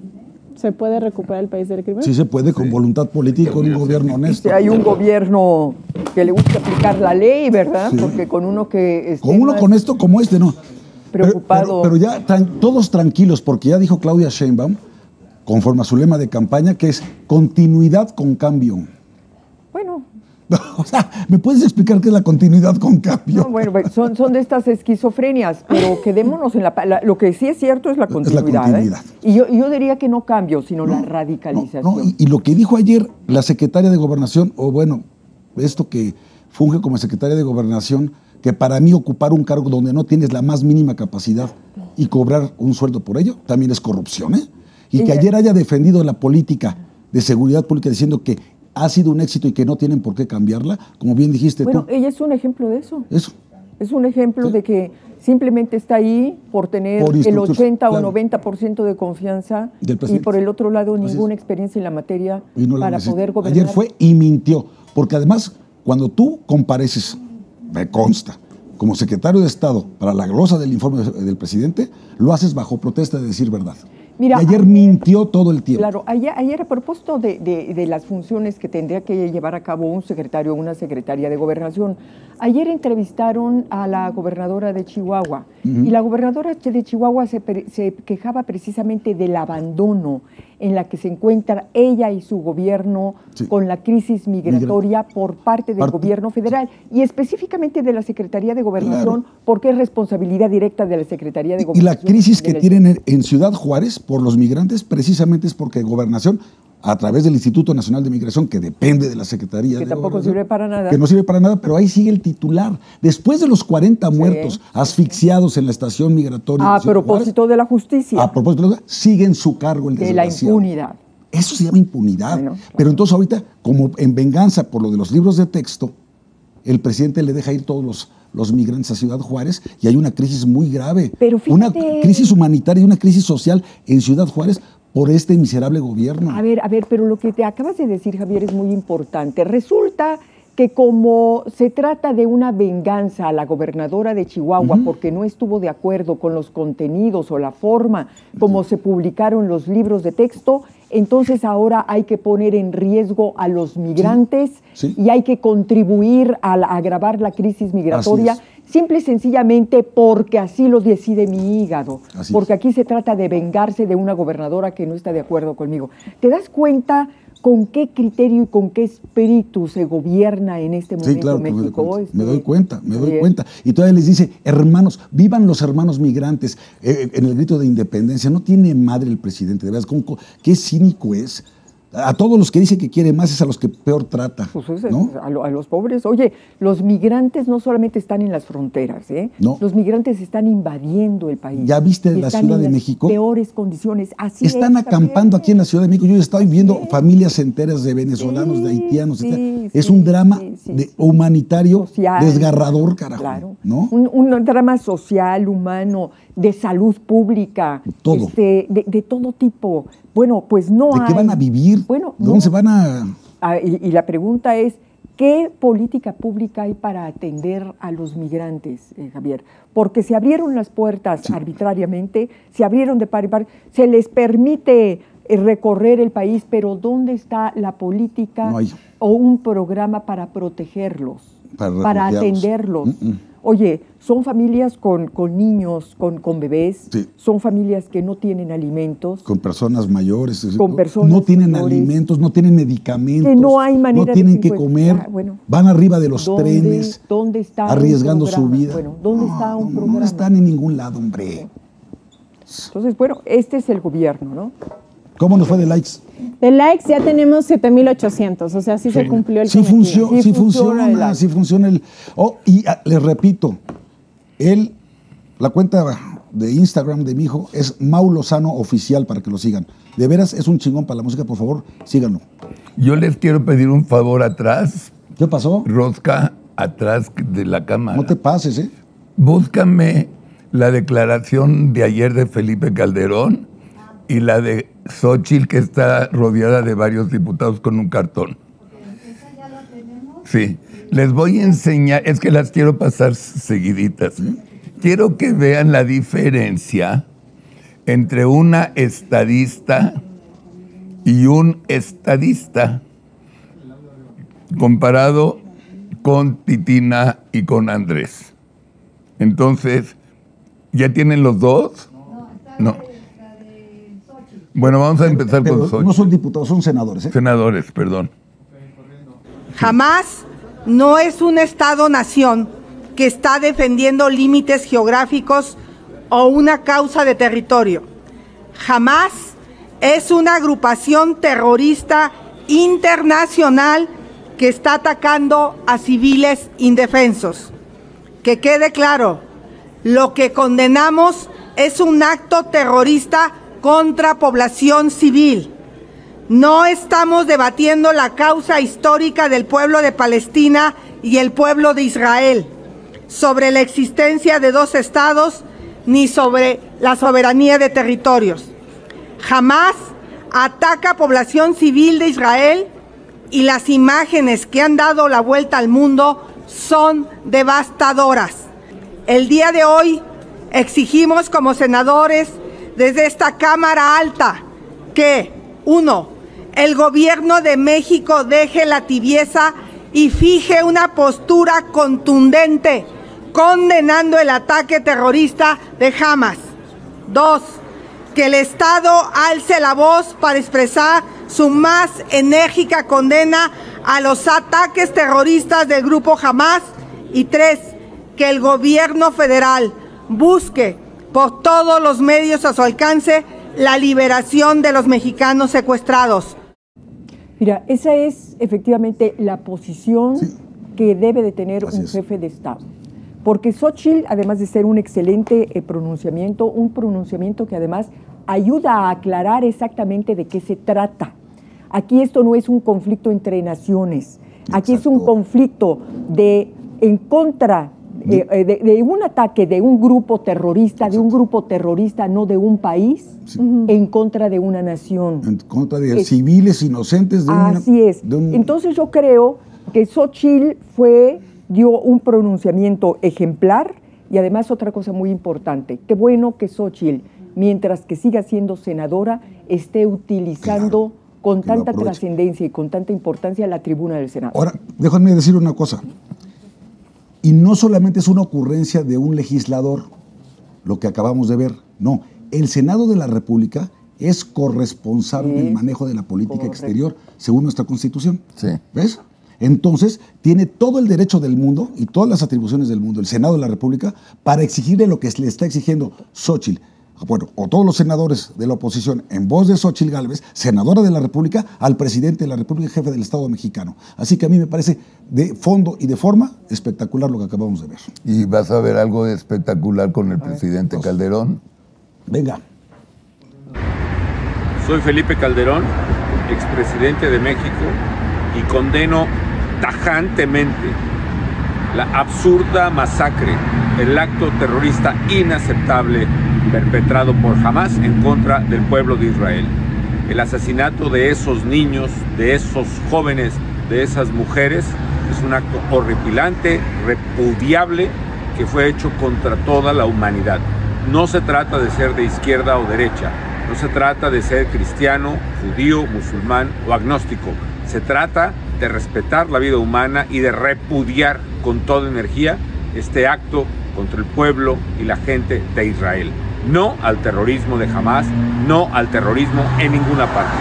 ¿Se puede recuperar el país del crimen? Sí se puede con voluntad política, con un gobierno honesto. Hay un gobierno que le gusta aplicar la ley, ¿verdad? Sí. Porque con uno que esté Con uno más con esto como este, no. preocupado. Pero ya todos tranquilos, porque ya dijo Claudia Sheinbaum, conforme a su lema de campaña, que es continuidad con cambio. Bueno, O sea, ¿me puedes explicar qué es la continuidad con cambio? no, bueno, son de estas esquizofrenias, pero quedémonos en lo que sí es cierto es la continuidad. continuidad. Y yo diría que no cambio, sino la No, radicalización. y lo que dijo ayer la secretaria de Gobernación, o bueno, esto que funge como secretaria de Gobernación, que para mí ocupar un cargo donde no tienes la más mínima capacidad y cobrar un sueldo por ello, también es corrupción, ¿eh? Y que ayer haya defendido la política de seguridad pública diciendo que ha sido un éxito y que no tienen por qué cambiarla, como bien dijiste Bueno, tú. ella es un ejemplo de eso. Eso. Es un ejemplo Sí. de que simplemente está ahí por tener Por el instrucciones, 80 claro. o 90% de confianza Del y presidente. por el otro lado Así ninguna es. experiencia en la materia Y no la para necesita. poder gobernar. Ayer fue y mintió, porque además, cuando tú compareces, me consta, como secretario de Estado para la glosa del informe del presidente, lo haces bajo protesta de decir verdad. Mira, y ayer mintió todo el tiempo. Claro, ayer a propósito de las funciones que tendría que llevar a cabo un secretario o una secretaria de Gobernación, ayer entrevistaron a la gobernadora de Chihuahua y la gobernadora de Chihuahua se quejaba precisamente del abandono en la que se encuentra ella y su gobierno Sí. con la crisis migratoria por parte del gobierno federal y específicamente de la Secretaría de Gobernación, Claro. porque es responsabilidad directa de la Secretaría de Y la Gobernación. crisis que del- tienen en Ciudad Juárez por los migrantes precisamente es porque Gobernación, a través del Instituto Nacional de Migración, que depende de la Secretaría Que de tampoco Gobernación, sirve para nada. que no sirve para nada, pero ahí sigue el titular. Después de los 40 muertos asfixiados en la estación migratoria A de Ciudad propósito de la justicia, Juárez, a propósito, sigue en su cargo el de la desgraciado. impunidad. Eso se llama impunidad. Bueno, Pero entonces ahorita, como en venganza por lo de los libros de texto, el presidente le deja ir todos los migrantes a Ciudad Juárez y hay una crisis muy grave. Pero una fíjate- crisis humanitaria y una crisis social en Ciudad Juárez por este miserable gobierno. A ver, pero lo que te acabas de decir, Javier, es muy importante. Resulta que como se trata de una venganza a la gobernadora de Chihuahua porque no estuvo de acuerdo con los contenidos o la forma como se publicaron los libros de texto, entonces ahora hay que poner en riesgo a los migrantes Sí. y hay que contribuir a agravar la crisis migratoria, Así simple y sencillamente porque así lo decide mi hígado, Así porque es. aquí se trata de vengarse de una gobernadora que no está de acuerdo conmigo. ¿Te das cuenta con qué criterio y con qué espíritu se gobierna en este momento Sí, claro, que México? me doy cuenta, me doy Javier? cuenta. Y todavía les dice, hermanos, vivan los hermanos migrantes. En el grito de independencia, no tiene madre el presidente, de verdad, qué cínico es. A todos los que dice que quiere más es a los que peor trata. Pues ¿no? a los pobres. Oye, los migrantes no solamente están en las fronteras, ¿eh? No. Los migrantes están invadiendo el país. ¿Ya viste Y la están Ciudad en de las México? Peores condiciones. Así Están es, acampando Javier. aquí en la Ciudad de México. Yo he estado viendo familias enteras de venezolanos, de haitianos. sí, etcétera. Es sí, un drama sí. humanitario Social, desgarrador, carajo. Claro. ¿no? Un drama social, humano, de salud pública. Todo. De todo tipo. Bueno, pues no ¿De hay. qué van a vivir? Bueno, ¿De dónde se van a...? Y la pregunta es, ¿qué política pública hay para atender a los migrantes, Javier? Porque se abrieron las puertas arbitrariamente, se abrieron de par y par, se les permite recorrer el país, pero ¿dónde está la política No hay. o un programa para protegerlos, para refugiarlos? atenderlos? Oye, son familias con niños, con bebés, Sí. son familias que no tienen alimentos, Con personas mayores. Con personas no tienen mayores. alimentos, no tienen medicamentos. Que no hay manera no tienen de que encontrar, comer. bueno. Van arriba de los ¿Dónde- trenes. dónde está un arriesgando su programa? vida. Bueno, ¿dónde está un No programa? están en ningún lado, hombre. Entonces, bueno, este es el gobierno, ¿no? ¿Cómo nos fue de likes? De likes ya tenemos 7,800, o sea, sí se cumplió el Sí cometido. sí funciona el... Oh, y les repito, la cuenta de Instagram de mi hijo es Mau Lozano Oficial, para que lo sigan. De veras, es un chingón para la música, por favor, síganlo. Yo les quiero pedir un favor atrás. ¿Qué pasó? Rosca atrás de la cámara. No te pases, ¿eh? Búscame la declaración de ayer de Felipe Calderón y la de Xóchitl, que está rodeada de varios diputados con un cartón. ¿Esa ya la tenemos? Sí. Les voy a enseñar, es que las quiero pasar seguiditas. Quiero que vean la diferencia entre una estadista y un estadista comparado con Titina y con Andrés. Entonces, ¿ya tienen los dos? No. Bueno, vamos a empezar con Xóchitl. No son diputados, son senadores, ¿eh? Senadores, perdón. Jamás no es un Estado-nación que está defendiendo límites geográficos o una causa de territorio. Jamás es una agrupación terrorista internacional que está atacando a civiles indefensos. Que quede claro, lo que condenamos es un acto terrorista contra población civil. No estamos debatiendo la causa histórica del pueblo de Palestina y el pueblo de Israel, sobre la existencia de dos estados, ni sobre la soberanía de territorios. Jamás ataca a población civil de Israel y las imágenes que han dado la vuelta al mundo son devastadoras. El día de hoy exigimos como senadores desde esta Cámara Alta que, 1, el gobierno de México deje la tibieza y fije una postura contundente condenando el ataque terrorista de Hamas. 2, que el Estado alce la voz para expresar su más enérgica condena a los ataques terroristas del grupo Hamas. Y 3, que el gobierno federal busque por todos los medios a su alcance la liberación de los mexicanos secuestrados. Mira, esa es efectivamente la posición que debe de tener un jefe de Estado. Porque Xóchitl, además de ser un excelente pronunciamiento, un pronunciamiento que además ayuda a aclarar exactamente de qué se trata. Aquí esto no es un conflicto entre naciones, aquí es un conflicto en contra de un ataque de un grupo terrorista, no de un país, en contra de una nación. En contra de civiles inocentes de una... Así es. Entonces yo creo que Xóchitl dio un pronunciamiento ejemplar y además otra cosa muy importante, qué bueno que Xóchitl, mientras que siga siendo senadora, esté utilizando con tanta trascendencia y con tanta importancia la tribuna del Senado. Ahora, déjame decir una cosa. Y no solamente es una ocurrencia de un legislador, lo que acabamos de ver. No, el Senado de la República es corresponsable del manejo de la política exterior, según nuestra Constitución. Sí. ¿Ves? Entonces, tiene todo el derecho del mundo y todas las atribuciones del mundo, el Senado de la República, para exigirle lo que le está exigiendo Xóchitl. Bueno, o todos los senadores de la oposición, en voz de Xóchitl Gálvez, senadora de la República, al presidente de la República, jefe del Estado mexicano. Así que a mí me parece de fondo y de forma espectacular lo que acabamos de ver. ¿Y vas a ver algo espectacular con el presidente Calderón? Venga. Soy Felipe Calderón, expresidente de México, y condeno tajantemente la absurda masacre, el acto terrorista inaceptable perpetrado por Hamas en contra del pueblo de Israel. El asesinato de esos niños, de esos jóvenes, de esas mujeres, es un acto horripilante, repudiable, que fue hecho contra toda la humanidad. No se trata de ser de izquierda o derecha, no se trata de ser cristiano, judío, musulmán o agnóstico. Se trata de respetar la vida humana y de repudiar con toda energía este acto contra el pueblo y la gente de Israel. No al terrorismo de Hamas, no al terrorismo en ninguna parte.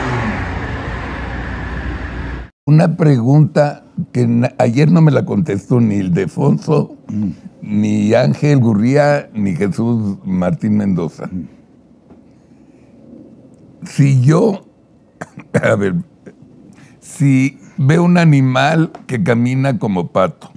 Una pregunta que ayer no me la contestó ni Ildefonso, ni Ángel Gurría, ni Jesús Martín Mendoza. si yo, a ver, si veo un animal que camina como pato,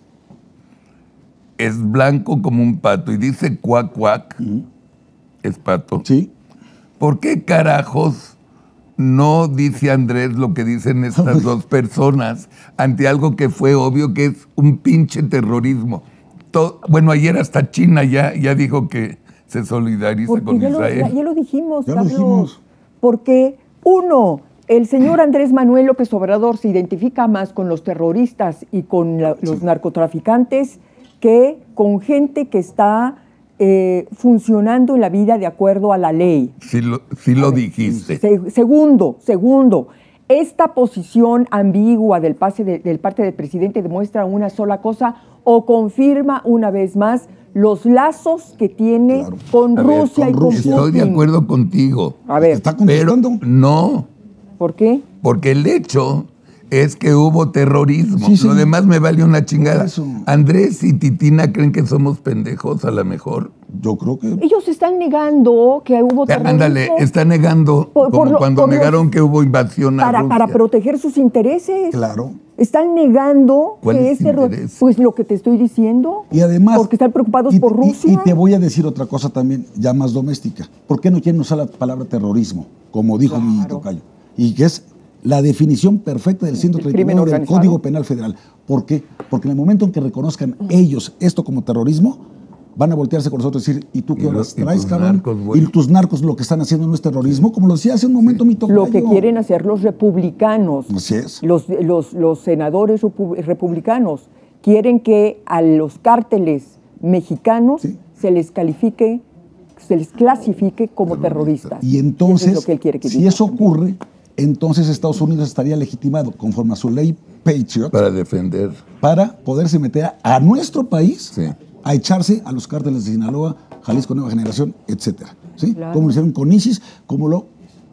es blanco como un pato y dice cuac, cuac, es pato. Sí. ¿Por qué carajos no dice Andrés lo que dicen estas dos personas ante algo que fue obvio que es un pinche terrorismo? Bueno, ayer hasta China ya dijo que se solidariza Porque con ya Israel. ya lo dijimos, Ya lo Carlos. dijimos. Porque, uno, el señor Andrés Manuel López Obrador se identifica más con los terroristas y con los narcotraficantes que con gente que está funcionando en la vida de acuerdo a la ley. Sí lo dijiste. Segundo, esta posición ambigua del parte del presidente demuestra una sola cosa o confirma una vez más los lazos que tiene con A ver, Rusia y con Putin. Estoy de acuerdo contigo. A ver, ¿Está contestando? No, ¿por qué? porque el hecho es que hubo terrorismo. Sí, sí. Lo demás me vale una chingada. Eso. Andrés y Titina creen que somos pendejos, a lo mejor. Yo creo que... Ellos están negando que hubo terrorismo. Ándale, está negando, Por como cuando negaron que hubo invasión a Rusia. para proteger sus intereses. Claro. Están negando ¿Cuál que es es terrorismo. interés? Pues lo que te estoy diciendo. Y además... Porque están preocupados y- por y- Rusia. Y te voy a decir otra cosa también, ya más doméstica. ¿Por qué no quieren usar la palabra terrorismo? Como dijo mi tocayo. Y que es la definición perfecta del crimen 139 del organizado. Código Penal Federal. ¿Por qué? Porque en el momento en que reconozcan ellos esto como terrorismo, van a voltearse con nosotros y decir, ¿y tú qué horas y traes, tus cabrón? narcos, güey. Y tus narcos lo que están haciendo no es terrorismo, como lo decía hace un momento mi tocayo. Lo que quieren hacer los republicanos, Así es. los senadores republicanos, quieren que a los cárteles mexicanos Sí. se les clasifique como terroristas. Y eso entonces, es lo que él quiere que si diga. eso ocurre, entonces Estados Unidos estaría legitimado, conforme a su ley Patriot, Para defender. para poderse meter a nuestro país Sí. a echarse a los cárteles de Sinaloa, Jalisco Nueva Generación, etcétera. ¿Sí? Claro. Como lo hicieron con ISIS, como lo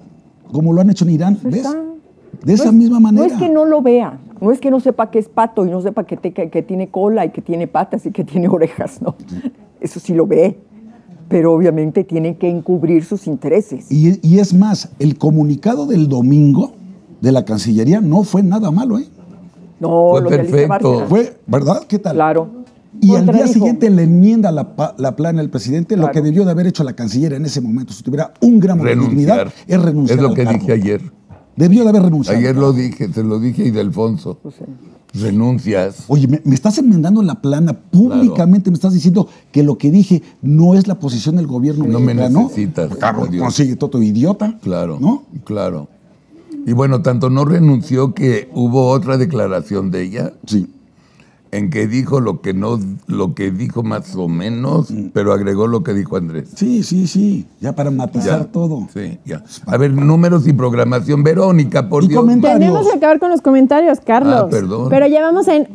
han hecho en Irán, Pues ¿ves? está. De esa No es- misma manera. No es que no lo vea, no es que no sepa que es pato y no sepa que tiene cola y que tiene patas y que tiene orejas, no. Eso sí lo ve, pero obviamente tiene que encubrir sus intereses. Y es más, el comunicado del domingo de la Cancillería no fue nada malo, ¿eh? No, Fue lo de Alicia perfecto. Bárcena. Fue, ¿verdad? ¿Qué tal? Claro. Y al día Contradijo. siguiente le enmienda la plana del presidente. Lo Claro. que debió de haber hecho la Canciller en ese momento, si tuviera un gramo de dignidad, Renunciar. es renunciar. Es lo al que cargo. dije ayer. Debió de haber renunciado. Ayer lo dije, se lo dije a Ildefonso. Pues, Renuncias. Oye, me estás enmendando la plana públicamente, me estás diciendo que lo que dije no es la posición del gobierno No me mexicano. necesitas. Claro, Dios. consigue todo idiota. Claro, ¿No? claro. Y bueno, tanto no renunció que hubo otra declaración de ella Sí. en que dijo lo que dijo más o menos, pero agregó lo que dijo Andrés. Sí. Ya para matizar Ya. todo. Sí, ya. A ver, números y programación. Verónica, por Y Dios. comentarios. Tenemos que acabar con los comentarios, Carlos. Ah, perdón. Pero ya vamos en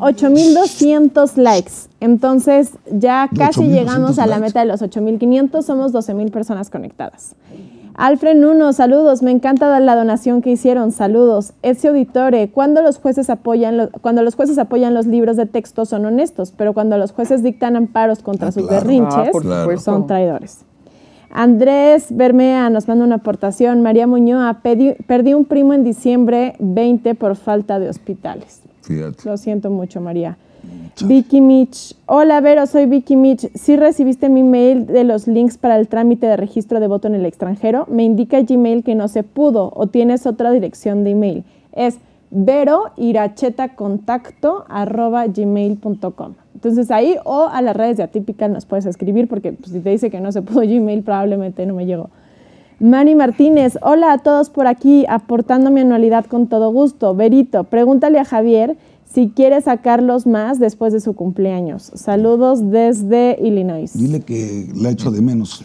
8,200 likes. Entonces ya ¿De casi 8,200 llegamos a la likes? meta de los 8,500. Somos 12,000 personas conectadas. Alfred Nuno, saludos. Me encanta la donación que hicieron. Saludos. Ezio Auditore, cuando los jueces apoyan los libros de texto son honestos, pero cuando los jueces dictan amparos contra sus claro. berrinches, por Claro. son traidores. Andrés Bermea nos manda una aportación. María Muñoz, perdí un primo en diciembre 20 por falta de hospitales. Fíjate. Lo siento mucho, María. Vicky Mitch. Hola, Vero, soy Vicky Mitch. ¿Sí recibiste mi mail de los links para el trámite de registro de voto en el extranjero? Me indica Gmail que no se pudo o tienes otra dirección de email. Es veroirachetacontacto@gmail.com. Entonces ahí o a las redes de Atypical nos puedes escribir porque pues, si te dice que no se pudo Gmail probablemente no me llegó. Manny Martínez, hola a todos por aquí, aportando mi anualidad con todo gusto. Verito, pregúntale a Javier si quiere sacarlos más después de su cumpleaños. Saludos desde Illinois. Dile que la echo de menos.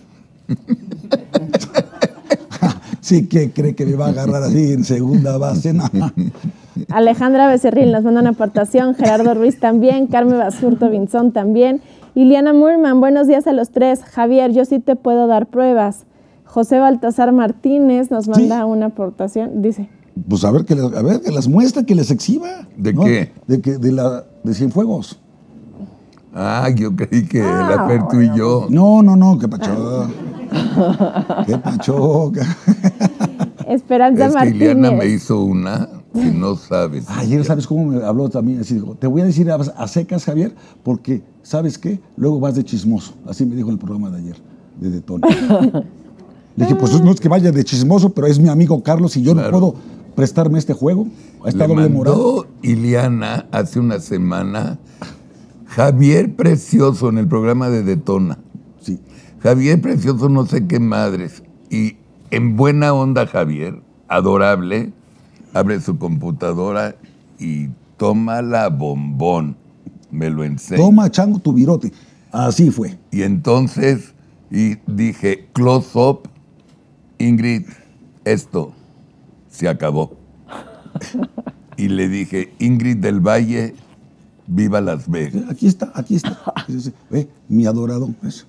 Sí que cree que me va a agarrar así en segunda base. No. Alejandra Becerril nos manda una aportación, Gerardo Ruiz también, Carmen Basurto Vinzón también, Iliana Murman, buenos días a los tres. Javier, yo sí te puedo dar pruebas. José Baltasar Martínez nos manda una aportación, dice. Pues a ver que las muestre, que les exhiba. ¿De ¿no? qué? De Cienfuegos. Ah, yo creí que la Fer, tú y yo. No, qué pacho. Qué pacho. Esperanza Es que Martínez. Ileana me hizo una que no sabes. Ayer, ¿sabes cómo me habló también? Así dijo, te voy a decir a secas, Javier, porque, ¿sabes qué? Luego vas de chismoso. Así me dijo en el programa de ayer, de Detona. Le dije, pues no es que vaya de chismoso, pero es mi amigo Carlos y yo no puedo prestarme este juego. A esta doble moral. Mandó Ileana hace una semana Javier Precioso en el programa de Detona. Sí. Javier Precioso no sé qué madres. Y en buena onda Javier, adorable, abre su computadora y toma la bombón. Me lo enseña. Toma, chango, tu virote. Así fue. Y entonces y dije, close up, Ingrid, esto se acabó. Y le dije, Ingrid del Valle, viva Las Vegas. Aquí está. Mi adorado. Eso.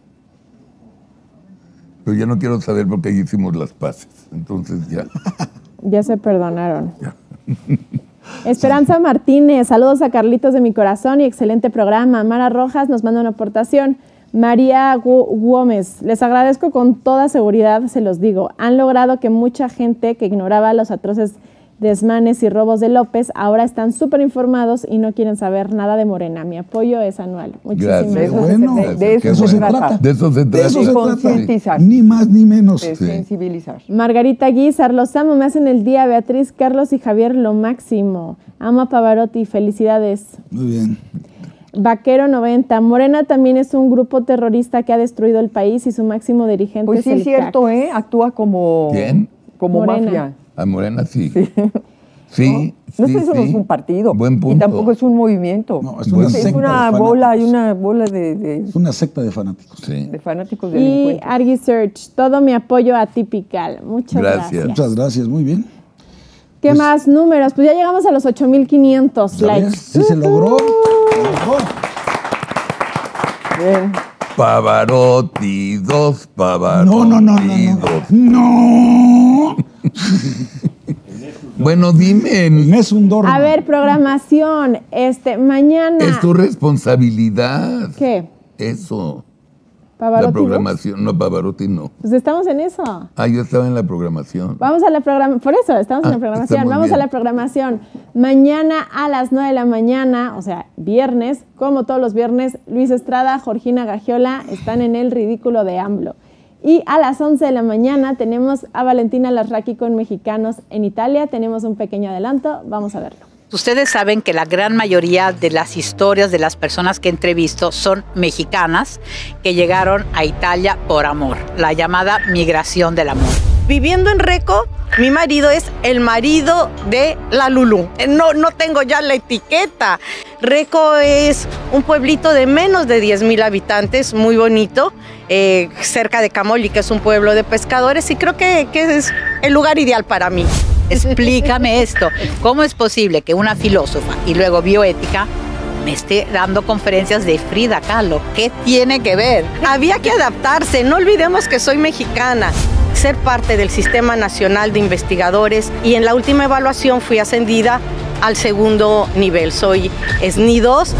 Pero ya no quiero saber porque ahí hicimos las paces. Entonces ya. Ya se perdonaron. Esperanza Martínez, saludos a Carlitos de mi corazón y excelente programa. Mara Rojas nos manda una aportación. María Gómez, les agradezco con toda seguridad, se los digo. Han logrado que mucha gente que ignoraba los atroces desmanes y robos de López ahora están súper informados y no quieren saber nada de Morena. Mi apoyo es anual. Muchísimas gracias. Bueno, de eso se trata. De eso se trata. De concientizar. Ni más ni menos. De sensibilizar. Margarita Guizar, los amo, me hacen el día. Beatriz, Carlos y Javier, lo máximo. Amo a Pavarotti, felicidades. Muy bien. Vaquero 90, Morena también es un grupo terrorista que ha destruido el país y su máximo dirigente Pues es sí, el es cierto, CAC. actúa como... ¿Quién? Como Morena. mafia. A Morena sí. Sí. No sí, es eso, no sí. es un partido. Buen punto. Y tampoco es un movimiento. No, es una secta una de bola, hay fanáticos. una bola de Es una secta de fanáticos. Sí. fanáticos Y delincuentes. Argy Search, todo mi apoyo a Typical. Muchas gracias. Muchas gracias, muy bien. ¿Qué más números? Pues ya llegamos a los 8,500 ¿Ya likes. ves? Sí, se logró. Bien. Pavarotti 2, Pavarotti No. Bueno, dime. Es un dormo. A ver, programación. Mañana. Es tu responsabilidad. ¿Qué? Eso. ¿Pavarotti? La programación. No, Pavarotti no. Pues estamos en eso. Yo estaba en la programación. Vamos a la programación. Por eso, estamos en la programación. está muy Vamos bien. a la programación. Mañana a las 9 de la mañana, o sea, viernes, como todos los viernes, Luis Estrada, Georgina Gagiola están en el ridículo de AMLO. Y a las 11 de la mañana tenemos a Valentina Larraqui con Mexicanos en Italia. Tenemos un pequeño adelanto. Vamos a verlo. Ustedes saben que la gran mayoría de las historias de las personas que he entrevisto son mexicanas que llegaron a Italia por amor, la llamada migración del amor. Viviendo en Reco, mi marido es el marido de la Lulú. No tengo ya la etiqueta. Reco es un pueblito de menos de 10,000 habitantes, muy bonito, cerca de Camoli, que es un pueblo de pescadores, y creo que es el lugar ideal para mí. Explícame esto, ¿cómo es posible que una filósofa y luego bioética me esté dando conferencias de Frida Kahlo? ¿Qué tiene que ver? Había que adaptarse, no olvidemos que soy mexicana. Ser parte del Sistema Nacional de Investigadores y en la última evaluación fui ascendida al segundo nivel. Soy SNI 2.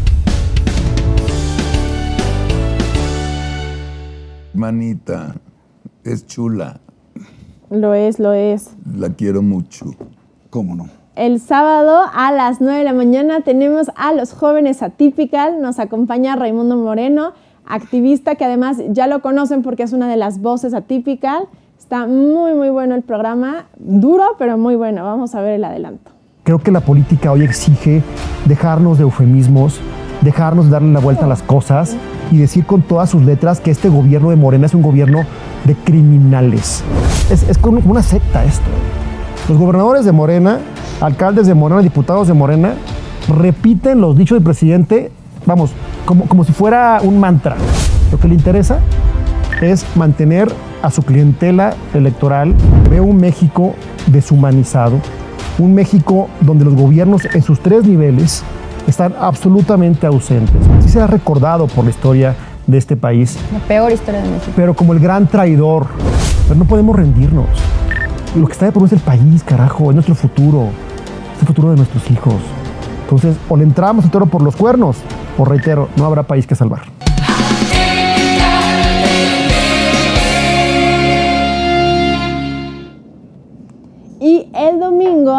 Manita, es chula. Lo es. La quiero mucho. ¿Cómo no? El sábado a las 9 de la mañana tenemos a los jóvenes Atypical. Nos acompaña Raimundo Moreno, activista que además ya lo conocen porque es una de las voces Atypical. Está muy, muy bueno el programa. Duro, pero muy bueno. Vamos a ver el adelanto. Creo que la política hoy exige dejarnos de eufemismos, dejarnos de darle la vuelta a las cosas y decir con todas sus letras que este gobierno de Morena es un gobierno de criminales. Es como una secta esto. Los gobernadores de Morena, alcaldes de Morena, diputados de Morena, repiten los dichos del presidente, vamos, como si fuera un mantra. Lo que le interesa es mantener a su clientela electoral. Veo un México deshumanizado, un México donde los gobiernos en sus 3 niveles están absolutamente ausentes. Sí será recordado por la historia de este país, La peor historia de México. pero como el gran traidor. Pero no podemos rendirnos. Lo que está de por medio es el país, carajo, es nuestro futuro, es el futuro de nuestros hijos. Entonces, o le entramos el toro por los cuernos, o reitero, no habrá país que salvar.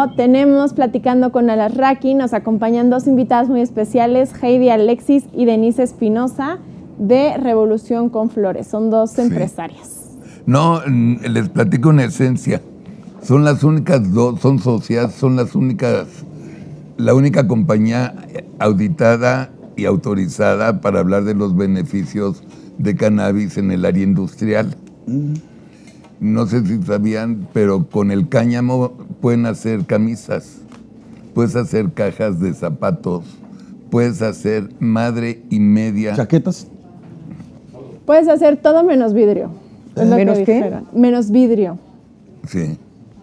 luego tenemos platicando con Alasraqui, nos acompañan dos invitadas muy especiales, Heidi Alexis y Denise Espinosa, de Revolución con Flores. Son dos empresarias. No, les platico una esencia. Son las únicas dos, son socias, son las únicas, la única compañía auditada y autorizada para hablar de los beneficios de cannabis en el área industrial. No sé si sabían, pero con el cáñamo pueden hacer camisas, puedes hacer cajas de zapatos, puedes hacer madre y media. ¿Chaquetas? Puedes hacer todo menos vidrio. Es lo ¿Menos que qué? dijeron. Menos vidrio. Sí.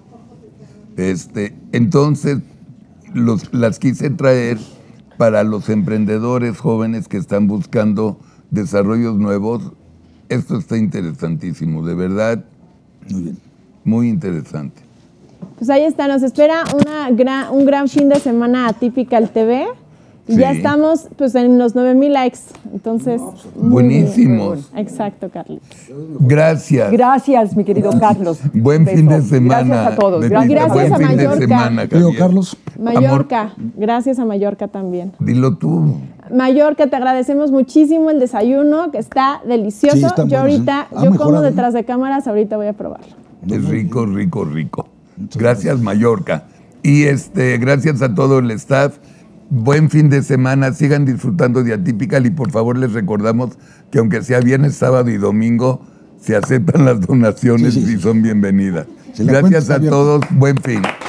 Entonces, las quise traer para los emprendedores jóvenes que están buscando desarrollos nuevos. Esto está interesantísimo, de verdad. Muy bien. Muy interesante. Pues ahí está, nos espera un gran fin de semana Atypical TV. Y ya Sí. estamos pues en los 9,000 likes. Entonces, muy Buenísimos. bien. Exacto, Carlos. Gracias. Gracias, mi querido Carlos. Buen Beso. fin de semana. Gracias a todos. Benito. Gracias, Buen a fin de Mallorca. semana, Querido Javier. Carlos. Mallorca, gracias a Mallorca también. Dilo tú. Mallorca, te agradecemos muchísimo el desayuno, que está delicioso. Sí, está yo bueno, ahorita, sí. Ha yo mejorado, como ¿eh? detrás de cámaras, ahorita voy a probarlo. Es rico, rico, rico. Gracias, Mallorca. Y gracias a todo el staff. Buen fin de semana. Sigan disfrutando de Atypical y por favor les recordamos que aunque sea viernes, sábado y domingo, se aceptan las donaciones Sí, sí. y son bienvenidas. Si la cuenta Gracias está a abierta. todos. Buen fin.